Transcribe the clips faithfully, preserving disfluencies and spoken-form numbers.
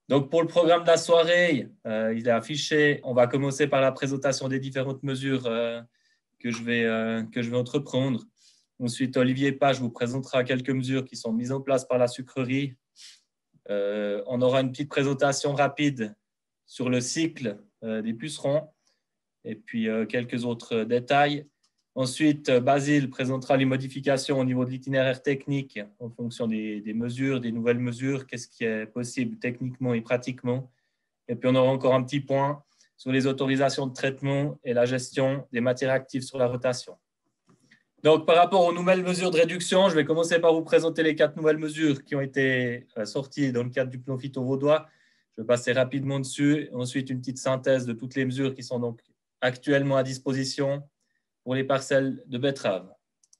Donc, pour le programme de la soirée, euh, il est affiché. On va commencer par la présentation des différentes mesures euh, que, je vais, euh, que je vais entreprendre. Ensuite, Olivier Page vous présentera quelques mesures qui sont mises en place par la sucrerie. Euh, on aura une petite présentation rapide sur le cycle euh, des pucerons et puis euh, quelques autres détails. Ensuite, Basile présentera les modifications au niveau de l'itinéraire technique en fonction des, des mesures, des nouvelles mesures, qu'est-ce qui est possible techniquement et pratiquement. Et puis, on aura encore un petit point sur les autorisations de traitement et la gestion des matières actives sur la rotation. Donc, par rapport aux nouvelles mesures de réduction, je vais commencer par vous présenter les quatre nouvelles mesures qui ont été sorties dans le cadre du plan phyto vaudois. Je vais passer rapidement dessus. Ensuite, une petite synthèse de toutes les mesures qui sont donc actuellement à disposition pour les parcelles de betteraves.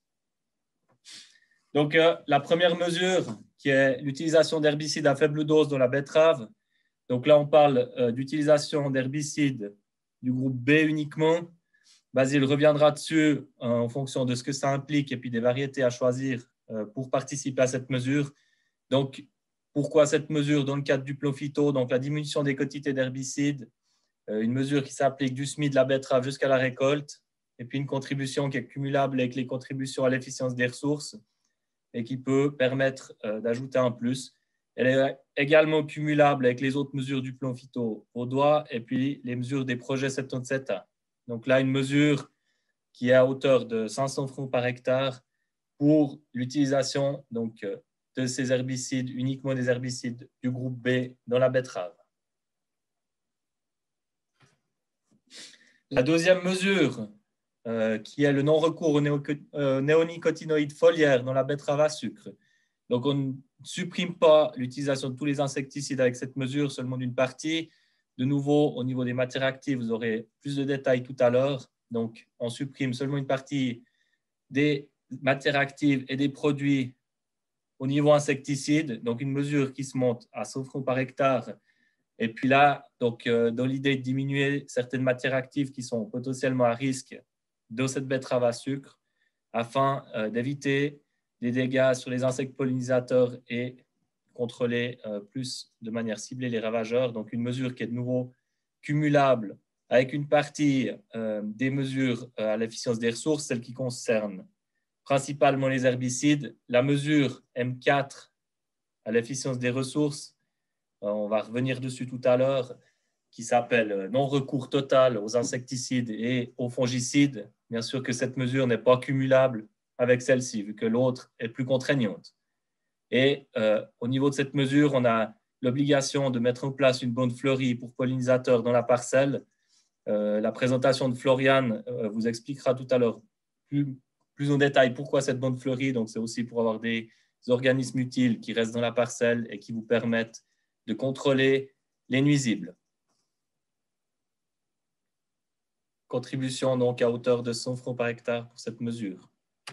Donc, euh, la première mesure, qui est l'utilisation d'herbicides à faible dose dans la betterave. Donc là, on parle euh, d'utilisation d'herbicides du groupe B uniquement. Basile reviendra dessus euh, en fonction de ce que ça implique et puis des variétés à choisir euh, pour participer à cette mesure. Donc, pourquoi cette mesure dans le cadre du plan phyto? Donc, la diminution des quantités d'herbicides, euh, une mesure qui s'applique du semis de la betterave jusqu'à la récolte, et puis une contribution qui est cumulable avec les contributions à l'efficience des ressources et qui peut permettre euh, d'ajouter un plus. Elle est également cumulable avec les autres mesures du plan phyto vaudois et puis les mesures des projets soixante-dix-sept A. Donc là, une mesure qui est à hauteur de cinq cents francs par hectare pour l'utilisation donc, de ces herbicides, uniquement des herbicides du groupe B dans la betterave. La deuxième mesure, euh, qui est le non-recours aux néonicotinoïdes foliaires dans la betterave à sucre. Donc, on ne supprime pas l'utilisation de tous les insecticides avec cette mesure, seulement d'une partie. De nouveau, au niveau des matières actives, vous aurez plus de détails tout à l'heure. Donc, on supprime seulement une partie des matières actives et des produits au niveau insecticide. Donc, une mesure qui se monte à cent francs par hectare. Et puis là, donc, euh, dans l'idée de diminuer certaines matières actives qui sont potentiellement à risque dans cette betterave à sucre, afin euh, d'éviter des dégâts sur les insectes pollinisateurs et contrôler euh, plus de manière ciblée les ravageurs. Donc, une mesure qui est de nouveau cumulable avec une partie euh, des mesures euh, à l'efficience des ressources, celle qui concerne principalement les herbicides. La mesure M quatre à l'efficience des ressources, euh, on va revenir dessus tout à l'heure, qui s'appelle non-recours total aux insecticides et aux fongicides. Bien sûr que cette mesure n'est pas cumulable avec celle-ci, vu que l'autre est plus contraignante. Et euh, au niveau de cette mesure, on a l'obligation de mettre en place une bande fleurie pour pollinisateurs dans la parcelle. Euh, la présentation de Florian euh, vous expliquera tout à l'heure plus, plus en détail pourquoi cette bande fleurie. Donc, c'est aussi pour avoir des organismes utiles qui restent dans la parcelle et qui vous permettent de contrôler les nuisibles. Contribution donc à hauteur de cent francs par hectare pour cette mesure.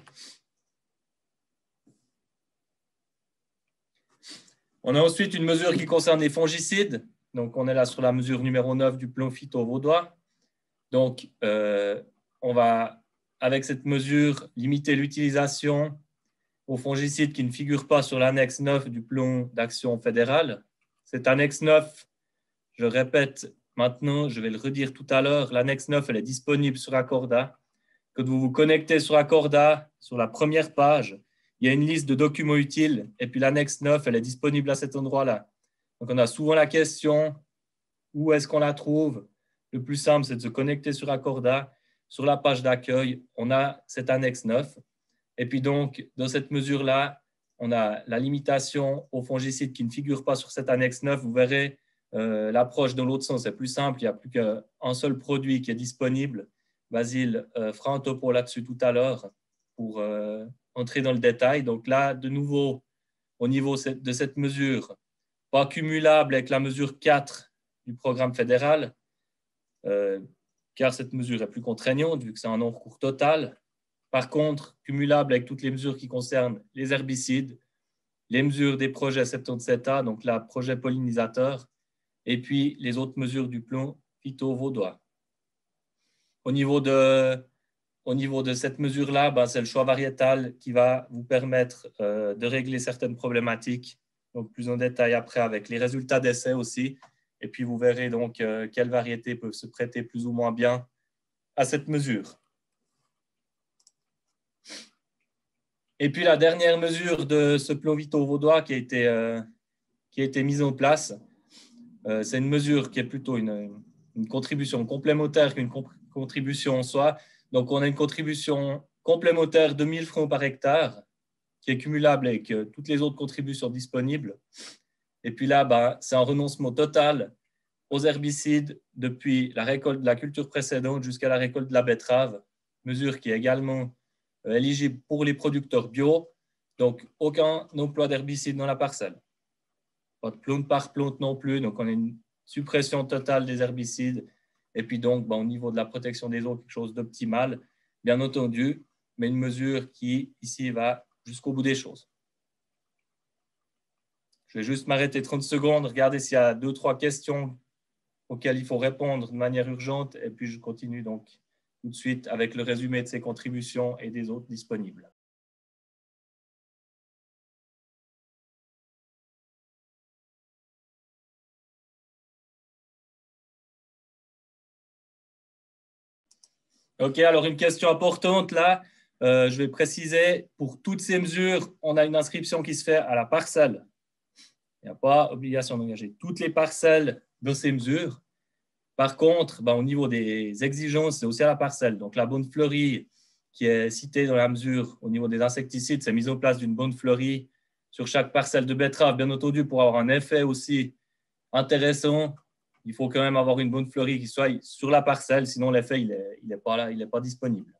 On a ensuite une mesure qui concerne les fongicides. Donc, on est là sur la mesure numéro neuf du plan phyto vaudois. Donc, euh, on va, avec cette mesure, limiter l'utilisation aux fongicides qui ne figurent pas sur l'annexe neuf du plan d'action fédéral. Cette annexe neuf, je répète maintenant, je vais le redire tout à l'heure, l'annexe neuf, elle est disponible sur Accorda. Quand vous vous connectez sur Accorda, sur la première page, il y a une liste de documents utiles et puis l'annexe neuf, elle est disponible à cet endroit-là. Donc, on a souvent la question, où est-ce qu'on la trouve? Le plus simple, c'est de se connecter sur Accorda. Sur la page d'accueil, on a cette annexe neuf. Et puis donc, dans cette mesure-là, on a la limitation aux fongicides qui ne figurent pas sur cette annexe neuf. Vous verrez, euh, l'approche dans l'autre sens est plus simple. Il n'y a plus qu'un seul produit qui est disponible. Basile euh, fera un topo là-dessus tout à l'heure pour euh, entrer dans le détail. Donc là, de nouveau, au niveau de cette mesure, pas cumulable avec la mesure quatre du programme fédéral, euh, car cette mesure est plus contraignante vu que c'est un non-recours total. Par contre, cumulable avec toutes les mesures qui concernent les herbicides, les mesures des projets soixante-dix-sept A, donc là, projet pollinisateur, et puis les autres mesures du plan phyto vaudois. Au niveau de, au niveau de cette mesure-là, ben, c'est le choix variétal qui va vous permettre euh, de régler certaines problématiques donc plus en détail après avec les résultats d'essai aussi. Et puis, vous verrez donc euh, quelles variétés peuvent se prêter plus ou moins bien à cette mesure. Et puis, la dernière mesure de ce plan Vito vaudois qui a été, euh, qui a été mise en place, euh, c'est une mesure qui est plutôt une, une contribution complémentaire qu'une comp contribution en soi. Donc, on a une contribution complémentaire de mille francs par hectare qui est cumulable avec euh, toutes les autres contributions disponibles. Et puis là, bah, c'est un renoncement total aux herbicides depuis la récolte de la culture précédente jusqu'à la récolte de la betterave, mesure qui est également euh, éligible pour les producteurs bio, donc aucun emploi d'herbicide dans la parcelle. Pas de plante par plante non plus, donc on a une suppression totale des herbicides, et puis donc bah, au niveau de la protection des eaux, quelque chose d'optimal, bien entendu, mais une mesure qui ici va jusqu'au bout des choses. Je vais juste m'arrêter trente secondes, regarder s'il y a deux, trois questions auxquelles il faut répondre de manière urgente, et puis je continue donc tout de suite avec le résumé de ces contributions et des autres disponibles. OK, alors une question importante là, euh, je vais préciser, pour toutes ces mesures, on a une inscription qui se fait à la parcelle. Il n'y a pas obligation d'engager toutes les parcelles dans ces mesures. Par contre, ben, au niveau des exigences, c'est aussi à la parcelle. Donc, la bonne fleurie qui est citée dans la mesure au niveau des insecticides, c'est mise en place d'une bonne fleurie sur chaque parcelle de betterave, bien entendu, pour avoir un effet aussi intéressant. Il faut quand même avoir une bonne fleurie qui soit sur la parcelle, sinon l'effet, il n'est il est pas là, il n'est pas disponible.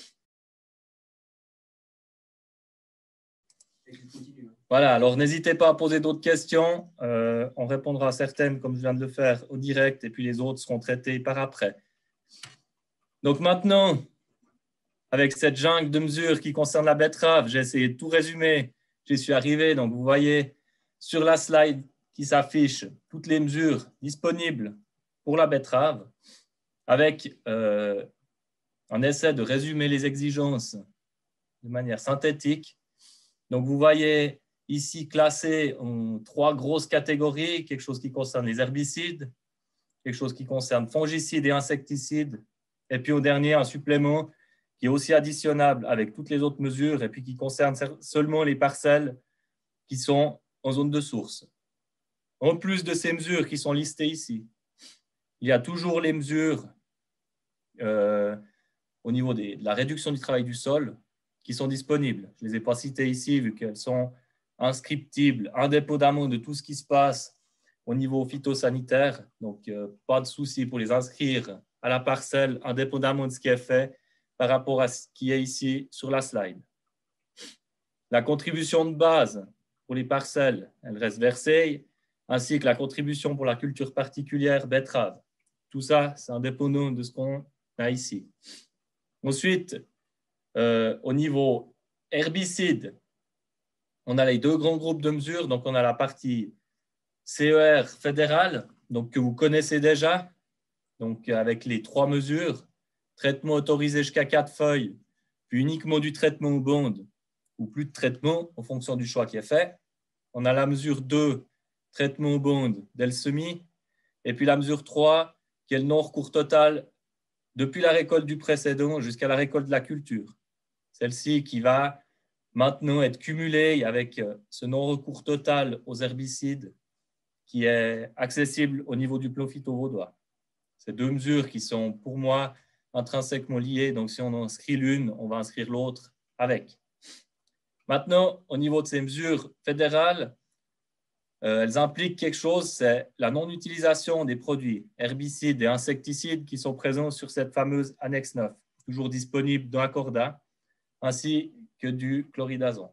Voilà, alors n'hésitez pas à poser d'autres questions. Euh, on répondra à certaines, comme je viens de le faire, au direct, et puis les autres seront traitées par après. Donc maintenant, avec cette jungle de mesures qui concerne la betterave, j'ai essayé de tout résumer. J'y suis arrivé, donc vous voyez sur la slide qui s'affiche toutes les mesures disponibles pour la betterave, avec euh, un essai de résumer les exigences de manière synthétique. Donc vous voyez ici classé en trois grosses catégories, quelque chose qui concerne les herbicides, quelque chose qui concerne fongicides et insecticides, et puis au dernier, un supplément qui est aussi additionnable avec toutes les autres mesures, et puis qui concerne seulement les parcelles qui sont en zone de source. En plus de ces mesures qui sont listées ici, il y a toujours les mesures euh, au niveau des, de la réduction du travail du sol qui sont disponibles. Je ne les ai pas citées ici vu qu'elles sont inscriptibles indépendamment de tout ce qui se passe au niveau phytosanitaire. Donc, euh, pas de souci pour les inscrire à la parcelle indépendamment de ce qui est fait par rapport à ce qui est ici sur la slide. La contribution de base pour les parcelles, elle reste versée, ainsi que la contribution pour la culture particulière betterave. Tout ça, c'est indépendant de ce qu'on a ici. Ensuite, euh, au niveau herbicide, on a les deux grands groupes de mesures. Donc, on a la partie C E R fédérale, donc, que vous connaissez déjà, donc avec les trois mesures, traitement autorisé jusqu'à quatre feuilles, puis uniquement du traitement aux bandes ou plus de traitement en fonction du choix qui est fait. On a la mesure deux, traitement aux bandes dès le semis, et puis la mesure trois, qui est le non-recours total depuis la récolte du précédent jusqu'à la récolte de la culture. Celle-ci qui va maintenant être cumulée avec ce non-recours total aux herbicides qui est accessible au niveau du plan phyto vaudois. Ces deux mesures qui sont pour moi intrinsèquement liées, donc si on en inscrit l'une, on va inscrire l'autre avec. Maintenant, au niveau de ces mesures fédérales, euh, elles impliquent quelque chose, c'est la non-utilisation des produits herbicides et insecticides qui sont présents sur cette fameuse annexe neuf, toujours disponible dans Accorda, ainsi que du chloridazole.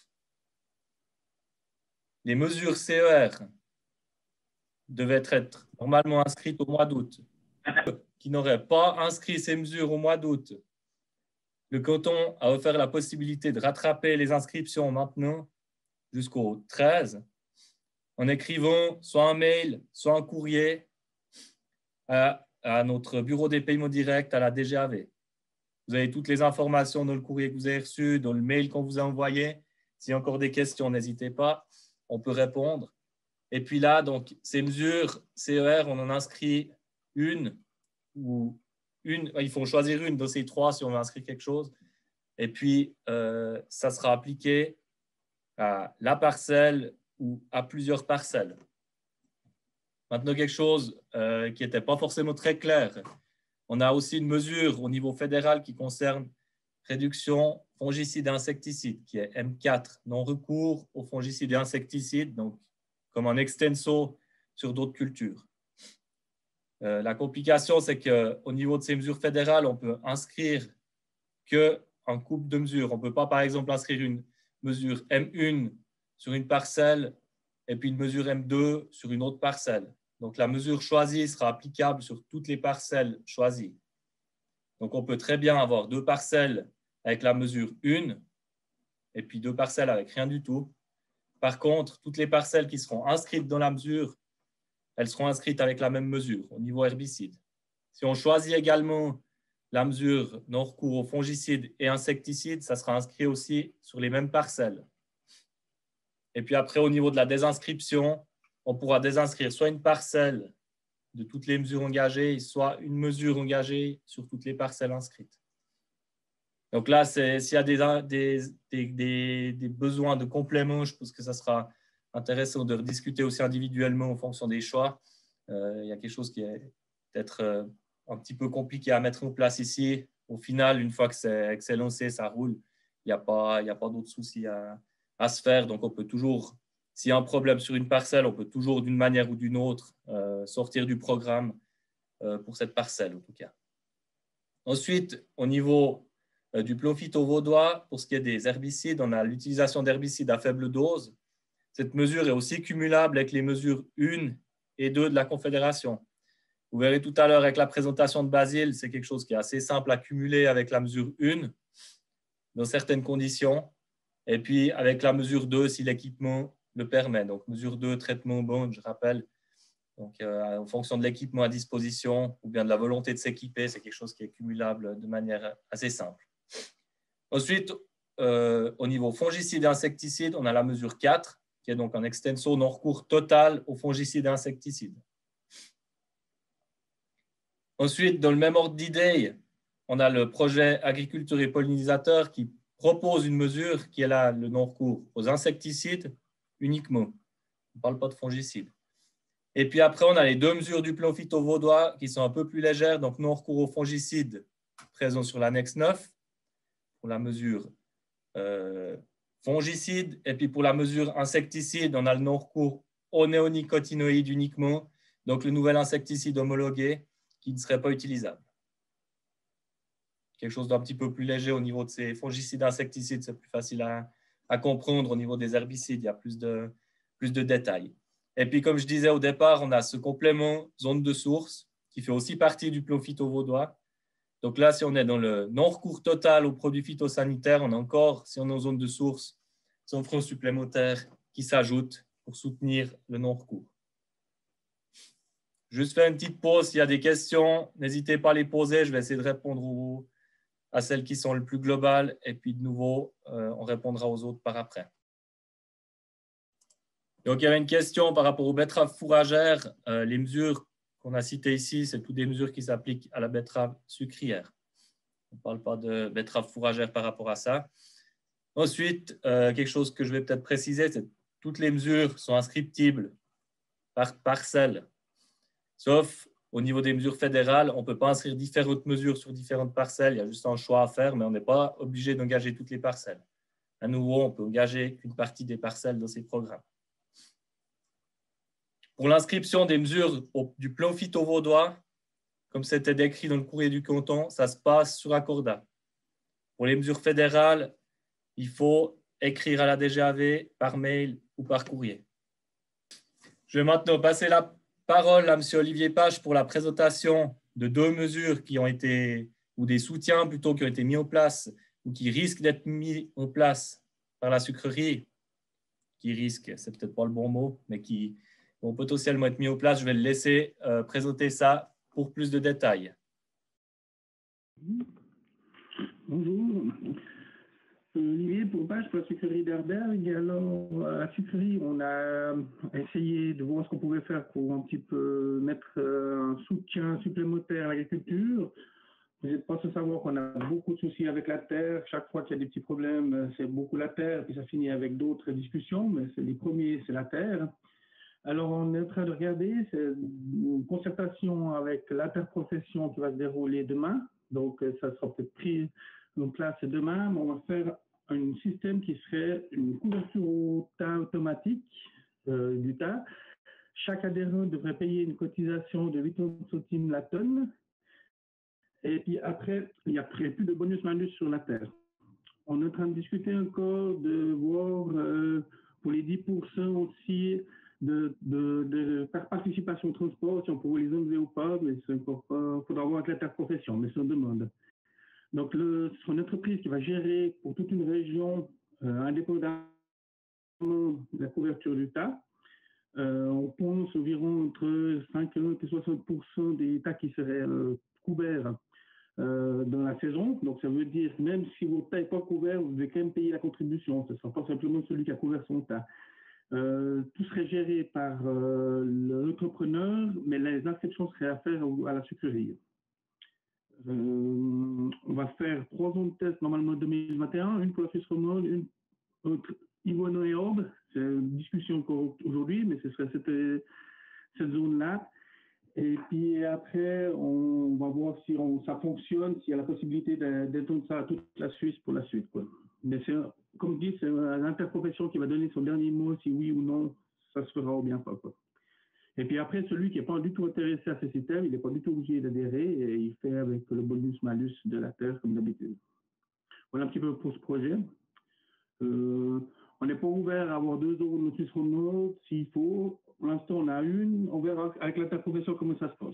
Les mesures C E R devaient être normalement inscrites au mois d'août. Qui n'auraient pas inscrit ces mesures au mois d'août, le canton a offert la possibilité de rattraper les inscriptions maintenant jusqu'au treize en écrivant soit un mail, soit un courrier à, à notre bureau des paiements directs à la D G A V. Vous avez toutes les informations dans le courrier que vous avez reçu, dans le mail qu'on vous a envoyé. S'il y a encore des questions, n'hésitez pas. on peut répondre. Et puis là, donc, ces mesures C E R, on en inscrit une ou une. Il faut choisir une de ces trois si on veut inscrire quelque chose. Et puis, euh, ça sera appliqué à la parcelle ou à plusieurs parcelles. Maintenant, quelque chose euh, qui n'était pas forcément très clair. On a aussi une mesure au niveau fédéral qui concerne réduction fongicides et insecticides, qui est M quatre, non-recours aux fongicides et insecticides, donc comme en extenso sur d'autres cultures. Euh, la complication, c'est qu'au niveau de ces mesures fédérales, on peut inscrire qu'un couple de mesures. On ne peut pas, par exemple, inscrire une mesure M un sur une parcelle et puis une mesure M deux sur une autre parcelle. Donc, la mesure choisie sera applicable sur toutes les parcelles choisies. Donc, on peut très bien avoir deux parcelles avec la mesure un et puis deux parcelles avec rien du tout. Par contre, toutes les parcelles qui seront inscrites dans la mesure, elles seront inscrites avec la même mesure au niveau herbicide. Si on choisit également la mesure non recours aux fongicides et insecticides, ça sera inscrit aussi sur les mêmes parcelles. Et puis après, au niveau de la désinscription, on pourra désinscrire soit une parcelle de toutes les mesures engagées, soit une mesure engagée sur toutes les parcelles inscrites. Donc là, s'il y a des, des, des, des besoins de complément, je pense que ça sera intéressant de rediscuter aussi individuellement en fonction des choix. Euh, il y a quelque chose qui est peut-être euh, un petit peu compliqué à mettre en place ici. Au final, une fois que c'est lancé, ça roule. Il n'y a pas, il y a pas d'autres soucis à, à se faire. Donc, on peut toujours, s'il y a un problème sur une parcelle, on peut toujours, d'une manière ou d'une autre, euh, sortir du programme euh, pour cette parcelle, en tout cas. Ensuite, au niveau euh, du plomb phytovaudois, pour ce qui est des herbicides, on a l'utilisation d'herbicides à faible dose. Cette mesure est aussi cumulable avec les mesures un et deux de la Confédération. Vous verrez tout à l'heure avec la présentation de Basile, c'est quelque chose qui est assez simple à cumuler avec la mesure un dans certaines conditions. Et puis avec la mesure deux si l'équipement le permet. Donc mesure deux, traitement bon, je rappelle. Donc euh, en fonction de l'équipement à disposition ou bien de la volonté de s'équiper, c'est quelque chose qui est cumulable de manière assez simple. Ensuite, euh, au niveau fongicide et insecticide, on a la mesure quatre, qui est donc un extenso non recours total aux fongicides et insecticides. Ensuite, dans le même ordre d'idée, on a le projet agriculture et pollinisateurs qui propose une mesure qui est là, le non-recours aux insecticides uniquement. On ne parle pas de fongicides. Et puis après, on a les deux mesures du plan phytovaudois qui sont un peu plus légères, donc non-recours aux fongicides présents sur l'annexe neuf pour la mesure euh, fongicide. Et puis pour la mesure insecticide, on a le non-recours aux néonicotinoïdes uniquement, donc le nouvel insecticide homologué qui ne serait pas utilisable. Quelque chose d'un petit peu plus léger au niveau de ces fongicides insecticides, c'est plus facile à, à comprendre. Au niveau des herbicides, il y a plus de, plus de détails. Et puis, comme je disais au départ, on a ce complément zone de source qui fait aussi partie du plan phytovaudois. Donc là, si on est dans le non-recours total aux produits phytosanitaires, on a encore, si on est en zone de source, son frein supplémentaire qui s'ajoute pour soutenir le non-recours. Juste faire une petite pause. S'il y a des questions, n'hésitez pas à les poser. Je vais essayer de répondre aux, à celles qui sont les plus globales. Et puis, de nouveau, euh, on répondra aux autres par après. Donc, il y avait une question par rapport aux betteraves fourragères. Euh, les mesures qu'on a citées ici, c'est toutes des mesures qui s'appliquent à la betterave sucrière. On ne parle pas de betterave fourragère par rapport à ça. Ensuite, euh, quelque chose que je vais peut-être préciser, c'est que toutes les mesures sont inscriptibles par parcelle. Sauf au niveau des mesures fédérales, on ne peut pas inscrire différentes mesures sur différentes parcelles. Il y a juste un choix à faire, mais on n'est pas obligé d'engager toutes les parcelles. À nouveau, on peut engager qu'une partie des parcelles dans ces programmes. Pour l'inscription des mesures du plan phytovaudois, comme c'était décrit dans le courrier du canton, ça se passe sur Accorda. Pour les mesures fédérales, il faut écrire à la D G A V par mail ou par courrier. Je vais maintenant passer la parole à M. Olivier Page pour la présentation de deux mesures qui ont été, ou des soutiens plutôt, qui ont été mis en place ou qui risquent d'être mis en place par la sucrerie, qui risquent, c'est peut-être pas le bon mot, mais qui vont potentiellement être mis en place. Je vais le laisser euh, présenter ça pour plus de détails. Bonjour. Olivier Pourbach pour la sucrerie d'Herberg. Alors, à la sucrerie, on a essayé de voir ce qu'on pouvait faire pour un petit peu mettre un soutien supplémentaire à l'agriculture. Vous n'êtes pas sans savoir qu'on a beaucoup de soucis avec la terre. Chaque fois qu'il y a des petits problèmes, c'est beaucoup la terre, puis ça finit avec d'autres discussions, mais c'est les premiers, c'est la terre. Alors, on est en train de regarder, c'est une concertation avec l'interprofession qui va se dérouler demain. Donc, ça sera peut-être pris en place demain, mais on va faire un système qui serait une couverture au tas automatique euh, du tas. Chaque adhérent devrait payer une cotisation de huit centimes la tonne. Et puis après, il n'y a plus de bonus-malus sur la terre. On est en train de discuter encore de voir euh, pour les dix pour cent aussi de, de, de par participation au transport, si on pourrait les enlever ou pas, mais il faudra voir avec l'interprofession, mais c'est une demande. Donc, le, c'est une entreprise qui va gérer pour toute une région, euh, indépendamment de la couverture du tas. Euh, on pense environ entre cinquante et soixante pour cent des tas qui seraient euh, couverts euh, dans la saison. Donc, ça veut dire même si votre tas n'est pas couvert, vous devez quand même payer la contribution. Ce ne sera pas simplement celui qui a couvert son tas. Euh, tout serait géré par euh, l'entrepreneur, mais les inscriptions seraient à faire à la sucrerie. Euh, on va faire trois zones de test normalement en deux mille vingt et un, une pour la Suisse romande, une autre Yvonne et Orbe. C'est une discussion encore aujourd'hui, mais ce serait cette, cette zone-là. Et puis après, on va voir si on, ça fonctionne, s'il y a la possibilité d'étendre ça à toute la Suisse pour la suite, quoi. Mais c'est, comme dit, c'est l'interprofession qui va donner son dernier mot, si oui ou non, ça se fera ou bien pas, quoi. Et puis après, celui qui n'est pas du tout intéressé à ce système, il n'est pas du tout obligé d'adhérer et il fait avec le bonus-malus de la terre comme d'habitude. Voilà un petit peu pour ce projet. Euh, on n'est pas ouvert à avoir deux zones de Suisse romande s'il faut. Pour l'instant, on a une. On verra avec l'interprofession comment ça se passe.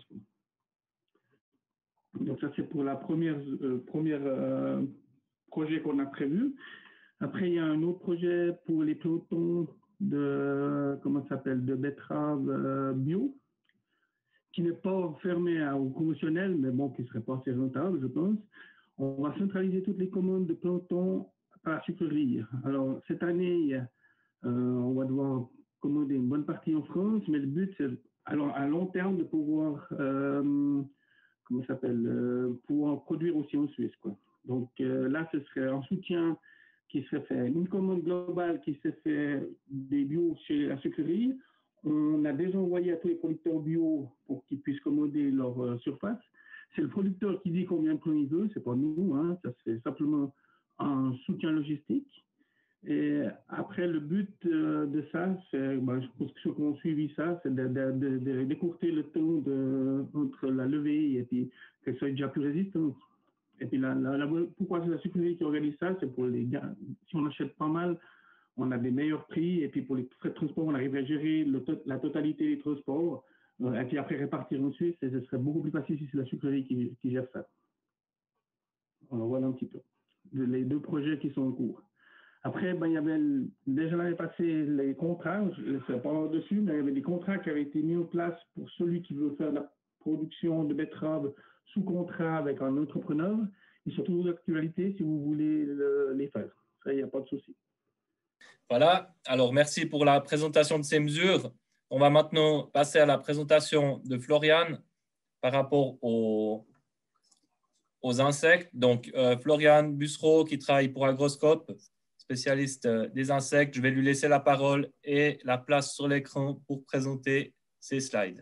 Donc ça, c'est pour la première, euh, première euh, projet qu'on a prévu. Après, il y a un autre projet pour les pelotons de, comment ça s'appelle, de betteraves euh, bio, qui n'est pas fermé à, au conventionnel, mais bon, qui ne serait pas assez rentable, je pense. On va centraliser toutes les commandes de pelotons à la sucrerie. Alors, cette année, euh, on va devoir commander une bonne partie en France, mais le but, c'est alors, à long terme de pouvoir, euh, comment ça s'appelle, euh, pouvoir produire aussi en Suisse, quoi. Donc euh, là, ce serait un soutien qui serait fait, une commande globale qui s'est fait des bio chez la sucrerie. On a déjà envoyé à tous les producteurs bio pour qu'ils puissent commander leur euh, surface. C'est le producteur qui dit combien de tonnes il veut, c'est pas nous, hein, ça c'est simplement un soutien logistique. Et après, le but euh, de ça, c'est, ben, je pense que ceux qui ont suivi ça, c'est de, de, de, de décourter le temps de, entre la levée et puis qu'elle soit déjà plus résistante. Et puis, la, la, la, pourquoi c'est la sucrerie qui organise ça? C'est pour les gars, si on achète pas mal, on a des meilleurs prix. Et puis, pour les frais de transport, on arrive à gérer le, la totalité des transports. Euh, et puis après, répartir en Suisse, et ce serait beaucoup plus facile si c'est la sucrerie qui, qui gère ça. On en voit un petit peu. Les deux projets qui sont en cours. Après, ben, il y avait déjà l'année passée les contrats, je ne sais pas dessus, mais il y avait des contrats qui avaient été mis en place pour celui qui veut faire la production de betteraves sous contrat avec un entrepreneur. Ils sont toujours d'actualité si vous voulez le, les faire. Ça, il n'y a pas de souci. Voilà, alors merci pour la présentation de ces mesures. On va maintenant passer à la présentation de Florian par rapport aux, aux insectes. Donc, euh, Florian Bussereau qui travaille pour Agroscope, spécialiste des insectes. Je vais lui laisser la parole et la place sur l'écran pour présenter ses slides.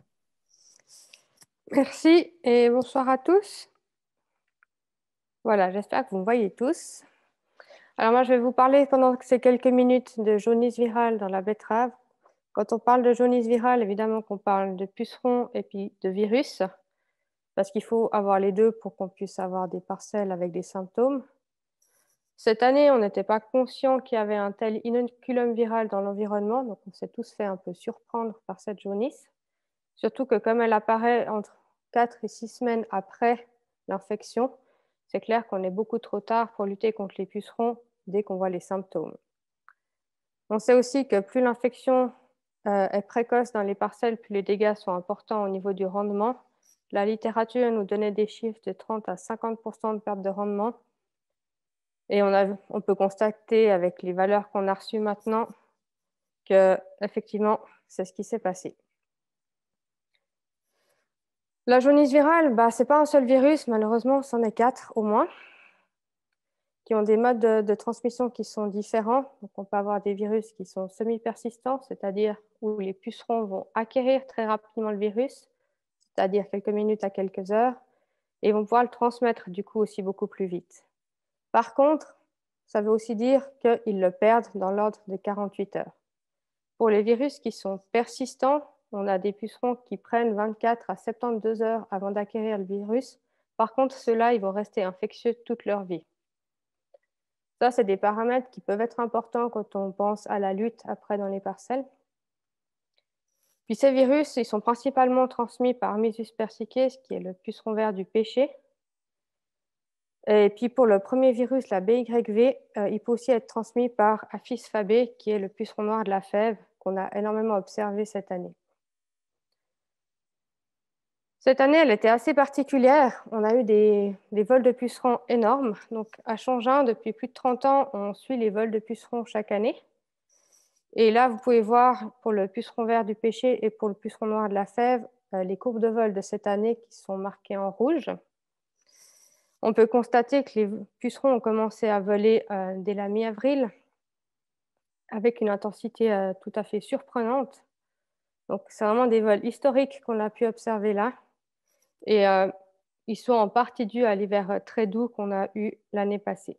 Merci et bonsoir à tous. Voilà, j'espère que vous me voyez tous. Alors moi, je vais vous parler pendant ces quelques minutes de jaunisse virale dans la betterave. Quand on parle de jaunisse virale, évidemment qu'on parle de pucerons et puis de virus, parce qu'il faut avoir les deux pour qu'on puisse avoir des parcelles avec des symptômes. Cette année, on n'était pas conscient qu'il y avait un tel inoculum viral dans l'environnement, donc on s'est tous fait un peu surprendre par cette jaunisse. Surtout que comme elle apparaît entre quatre et six semaines après l'infection, c'est clair qu'on est beaucoup trop tard pour lutter contre les pucerons dès qu'on voit les symptômes. On sait aussi que plus l'infection euh, est précoce dans les parcelles, plus les dégâts sont importants au niveau du rendement. La littérature nous donnait des chiffres de trente à cinquante pour cent de perte de rendement. Et on, a, on peut constater avec les valeurs qu'on a reçues maintenant que, effectivement, c'est ce qui s'est passé. La jaunisse virale, bah, ce n'est pas un seul virus, malheureusement, c'en est quatre au moins, qui ont des modes de, de transmission qui sont différents. Donc, on peut avoir des virus qui sont semi-persistants, c'est-à-dire où les pucerons vont acquérir très rapidement le virus, c'est-à-dire quelques minutes à quelques heures, et vont pouvoir le transmettre du coup aussi beaucoup plus vite. Par contre, ça veut aussi dire qu'ils le perdent dans l'ordre de quarante-huit heures. Pour les virus qui sont persistants, on a des pucerons qui prennent vingt-quatre à soixante-douze heures avant d'acquérir le virus. Par contre, ceux-là, ils vont rester infectieux toute leur vie. Ça, c'est des paramètres qui peuvent être importants quand on pense à la lutte après dans les parcelles. Puis ces virus, ils sont principalement transmis par Mysus persicus, qui est le puceron vert du pêcher. Et puis pour le premier virus, la B Y V, euh, il peut aussi être transmis par Apis fabae, qui est le puceron noir de la fève, qu'on a énormément observé cette année. Cette année, elle était assez particulière. On a eu des, des vols de pucerons énormes. Donc à Changin, depuis plus de trente ans, on suit les vols de pucerons chaque année. Et là, vous pouvez voir pour le puceron vert du pêcher et pour le puceron noir de la fève, euh, les courbes de vol de cette année qui sont marquées en rouge. On peut constater que les pucerons ont commencé à voler euh, dès la mi-avril avec une intensité euh, tout à fait surprenante. Donc, c'est vraiment des vols historiques qu'on a pu observer là. Et euh, ils sont en partie dus à l'hiver très doux qu'on a eu l'année passée.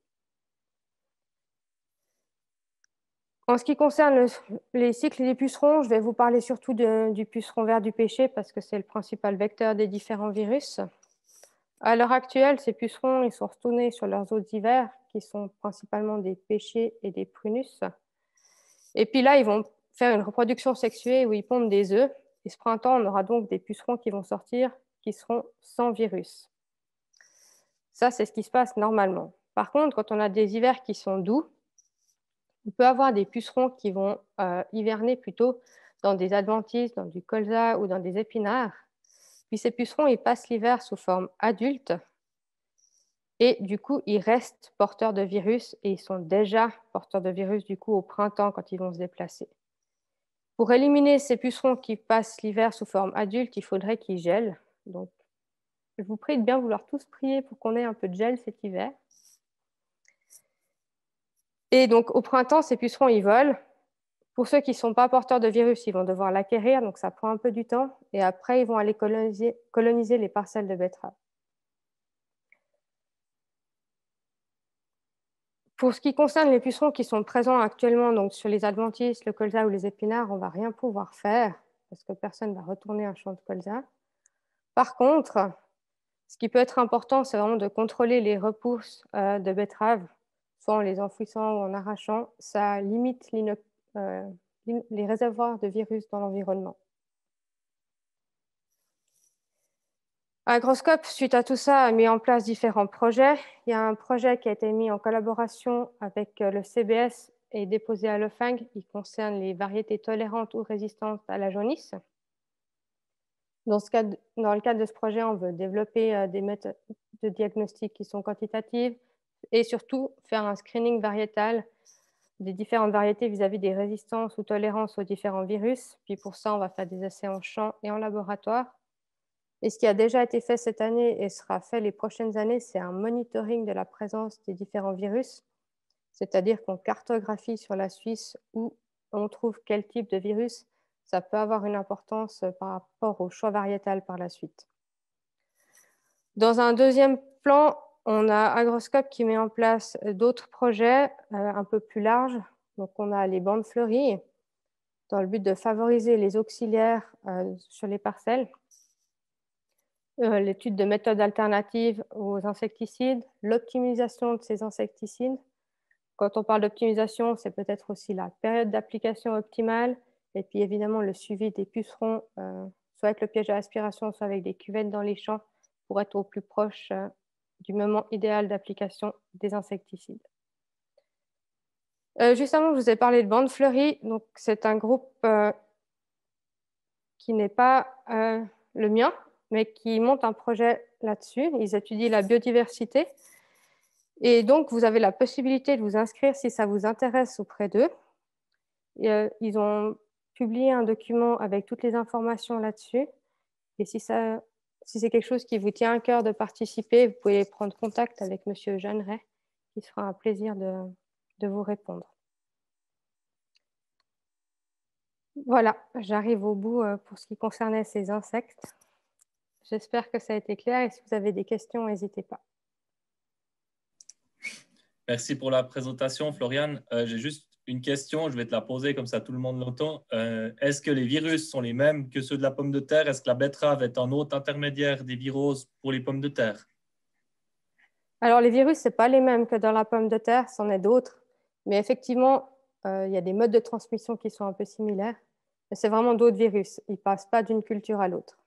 En ce qui concerne le, les cycles des pucerons, je vais vous parler surtout de, du puceron vert du pêcher parce que c'est le principal vecteur des différents virus. À l'heure actuelle, ces pucerons ils sont retournés sur leurs hôtes d'hiver, qui sont principalement des pêchers et des prunus. Et puis là, ils vont faire une reproduction sexuée où ils pondent des œufs. Et ce printemps, on aura donc des pucerons qui vont sortir qui seront sans virus. Ça, c'est ce qui se passe normalement. Par contre, quand on a des hivers qui sont doux, on peut avoir des pucerons qui vont euh, hiverner plutôt dans des adventices, dans du colza ou dans des épinards. Puis ces pucerons, ils passent l'hiver sous forme adulte. Et du coup, ils restent porteurs de virus et ils sont déjà porteurs de virus du coup au printemps quand ils vont se déplacer. Pour éliminer ces pucerons qui passent l'hiver sous forme adulte, il faudrait qu'ils gèlent. Donc, je vous prie de bien vouloir tous prier pour qu'on ait un peu de gel cet hiver. Et donc, au printemps, ces pucerons, ils volent. Pour ceux qui ne sont pas porteurs de virus, ils vont devoir l'acquérir, donc ça prend un peu du temps. Et après, ils vont aller coloniser, coloniser les parcelles de betteraves. Pour ce qui concerne les pucerons qui sont présents actuellement donc sur les adventices, le colza ou les épinards, on ne va rien pouvoir faire parce que personne ne va retourner un champ de colza. Par contre, ce qui peut être important, c'est vraiment de contrôler les repousses euh, de betteraves, soit en les enfouissant ou en arrachant. Ça limite euh, les réservoirs de virus dans l'environnement. Agroscope, suite à tout ça, a mis en place différents projets. Il y a un projet qui a été mis en collaboration avec le C B S et déposé à l'O F A N G. Il concerne les variétés tolérantes ou résistantes à la jaunisse. Dans, ce cadre, dans le cadre de ce projet, on veut développer des méthodes de diagnostic qui sont quantitatives et surtout faire un screening variétal des différentes variétés vis-à-vis des résistances ou tolérances aux différents virus. Puis pour ça, on va faire des essais en champ et en laboratoire. Et ce qui a déjà été fait cette année et sera fait les prochaines années, c'est un monitoring de la présence des différents virus, c'est-à-dire qu'on cartographie sur la Suisse où on trouve quel type de virus. Ça peut avoir une importance par rapport au choix variétal par la suite. Dans un deuxième plan, on a Agroscope qui met en place d'autres projets euh, un peu plus larges. Donc on a les bandes fleuries dans le but de favoriser les auxiliaires euh, sur les parcelles. Euh, l'étude de méthodes alternatives aux insecticides, l'optimisation de ces insecticides. Quand on parle d'optimisation, c'est peut-être aussi la période d'application optimale et puis évidemment le suivi des pucerons, euh, soit avec le piège à aspiration, soit avec des cuvettes dans les champs pour être au plus proche euh, du moment idéal d'application des insecticides. Euh, juste avant, je vous ai parlé de bandes fleuries. Donc, c'est un groupe euh, qui n'est pas euh, le mien, mais qui montent un projet là-dessus. Ils étudient la biodiversité. Et donc, vous avez la possibilité de vous inscrire si ça vous intéresse auprès d'eux. Et, euh, ils ont publié un document avec toutes les informations là-dessus. Et si, ça, si c'est quelque chose qui vous tient à cœur de participer, vous pouvez prendre contact avec M. Jeanneret, qui sera un plaisir de, de vous répondre. Voilà, j'arrive au bout euh, pour ce qui concernait ces insectes. J'espère que ça a été clair et si vous avez des questions, n'hésitez pas. Merci pour la présentation, Floriane. Euh, j'ai juste une question, je vais te la poser comme ça tout le monde l'entend. Euh, est-ce que les virus sont les mêmes que ceux de la pomme de terre? Est-ce que la betterave est un hôte intermédiaire des viroses pour les pommes de terre? Alors, les virus, ce n'est pas les mêmes que dans la pomme de terre, c'en est d'autres. Mais effectivement, euh, il y a des modes de transmission qui sont un peu similaires. Mais c'est vraiment d'autres virus. Ils ne passent pas d'une culture à l'autre.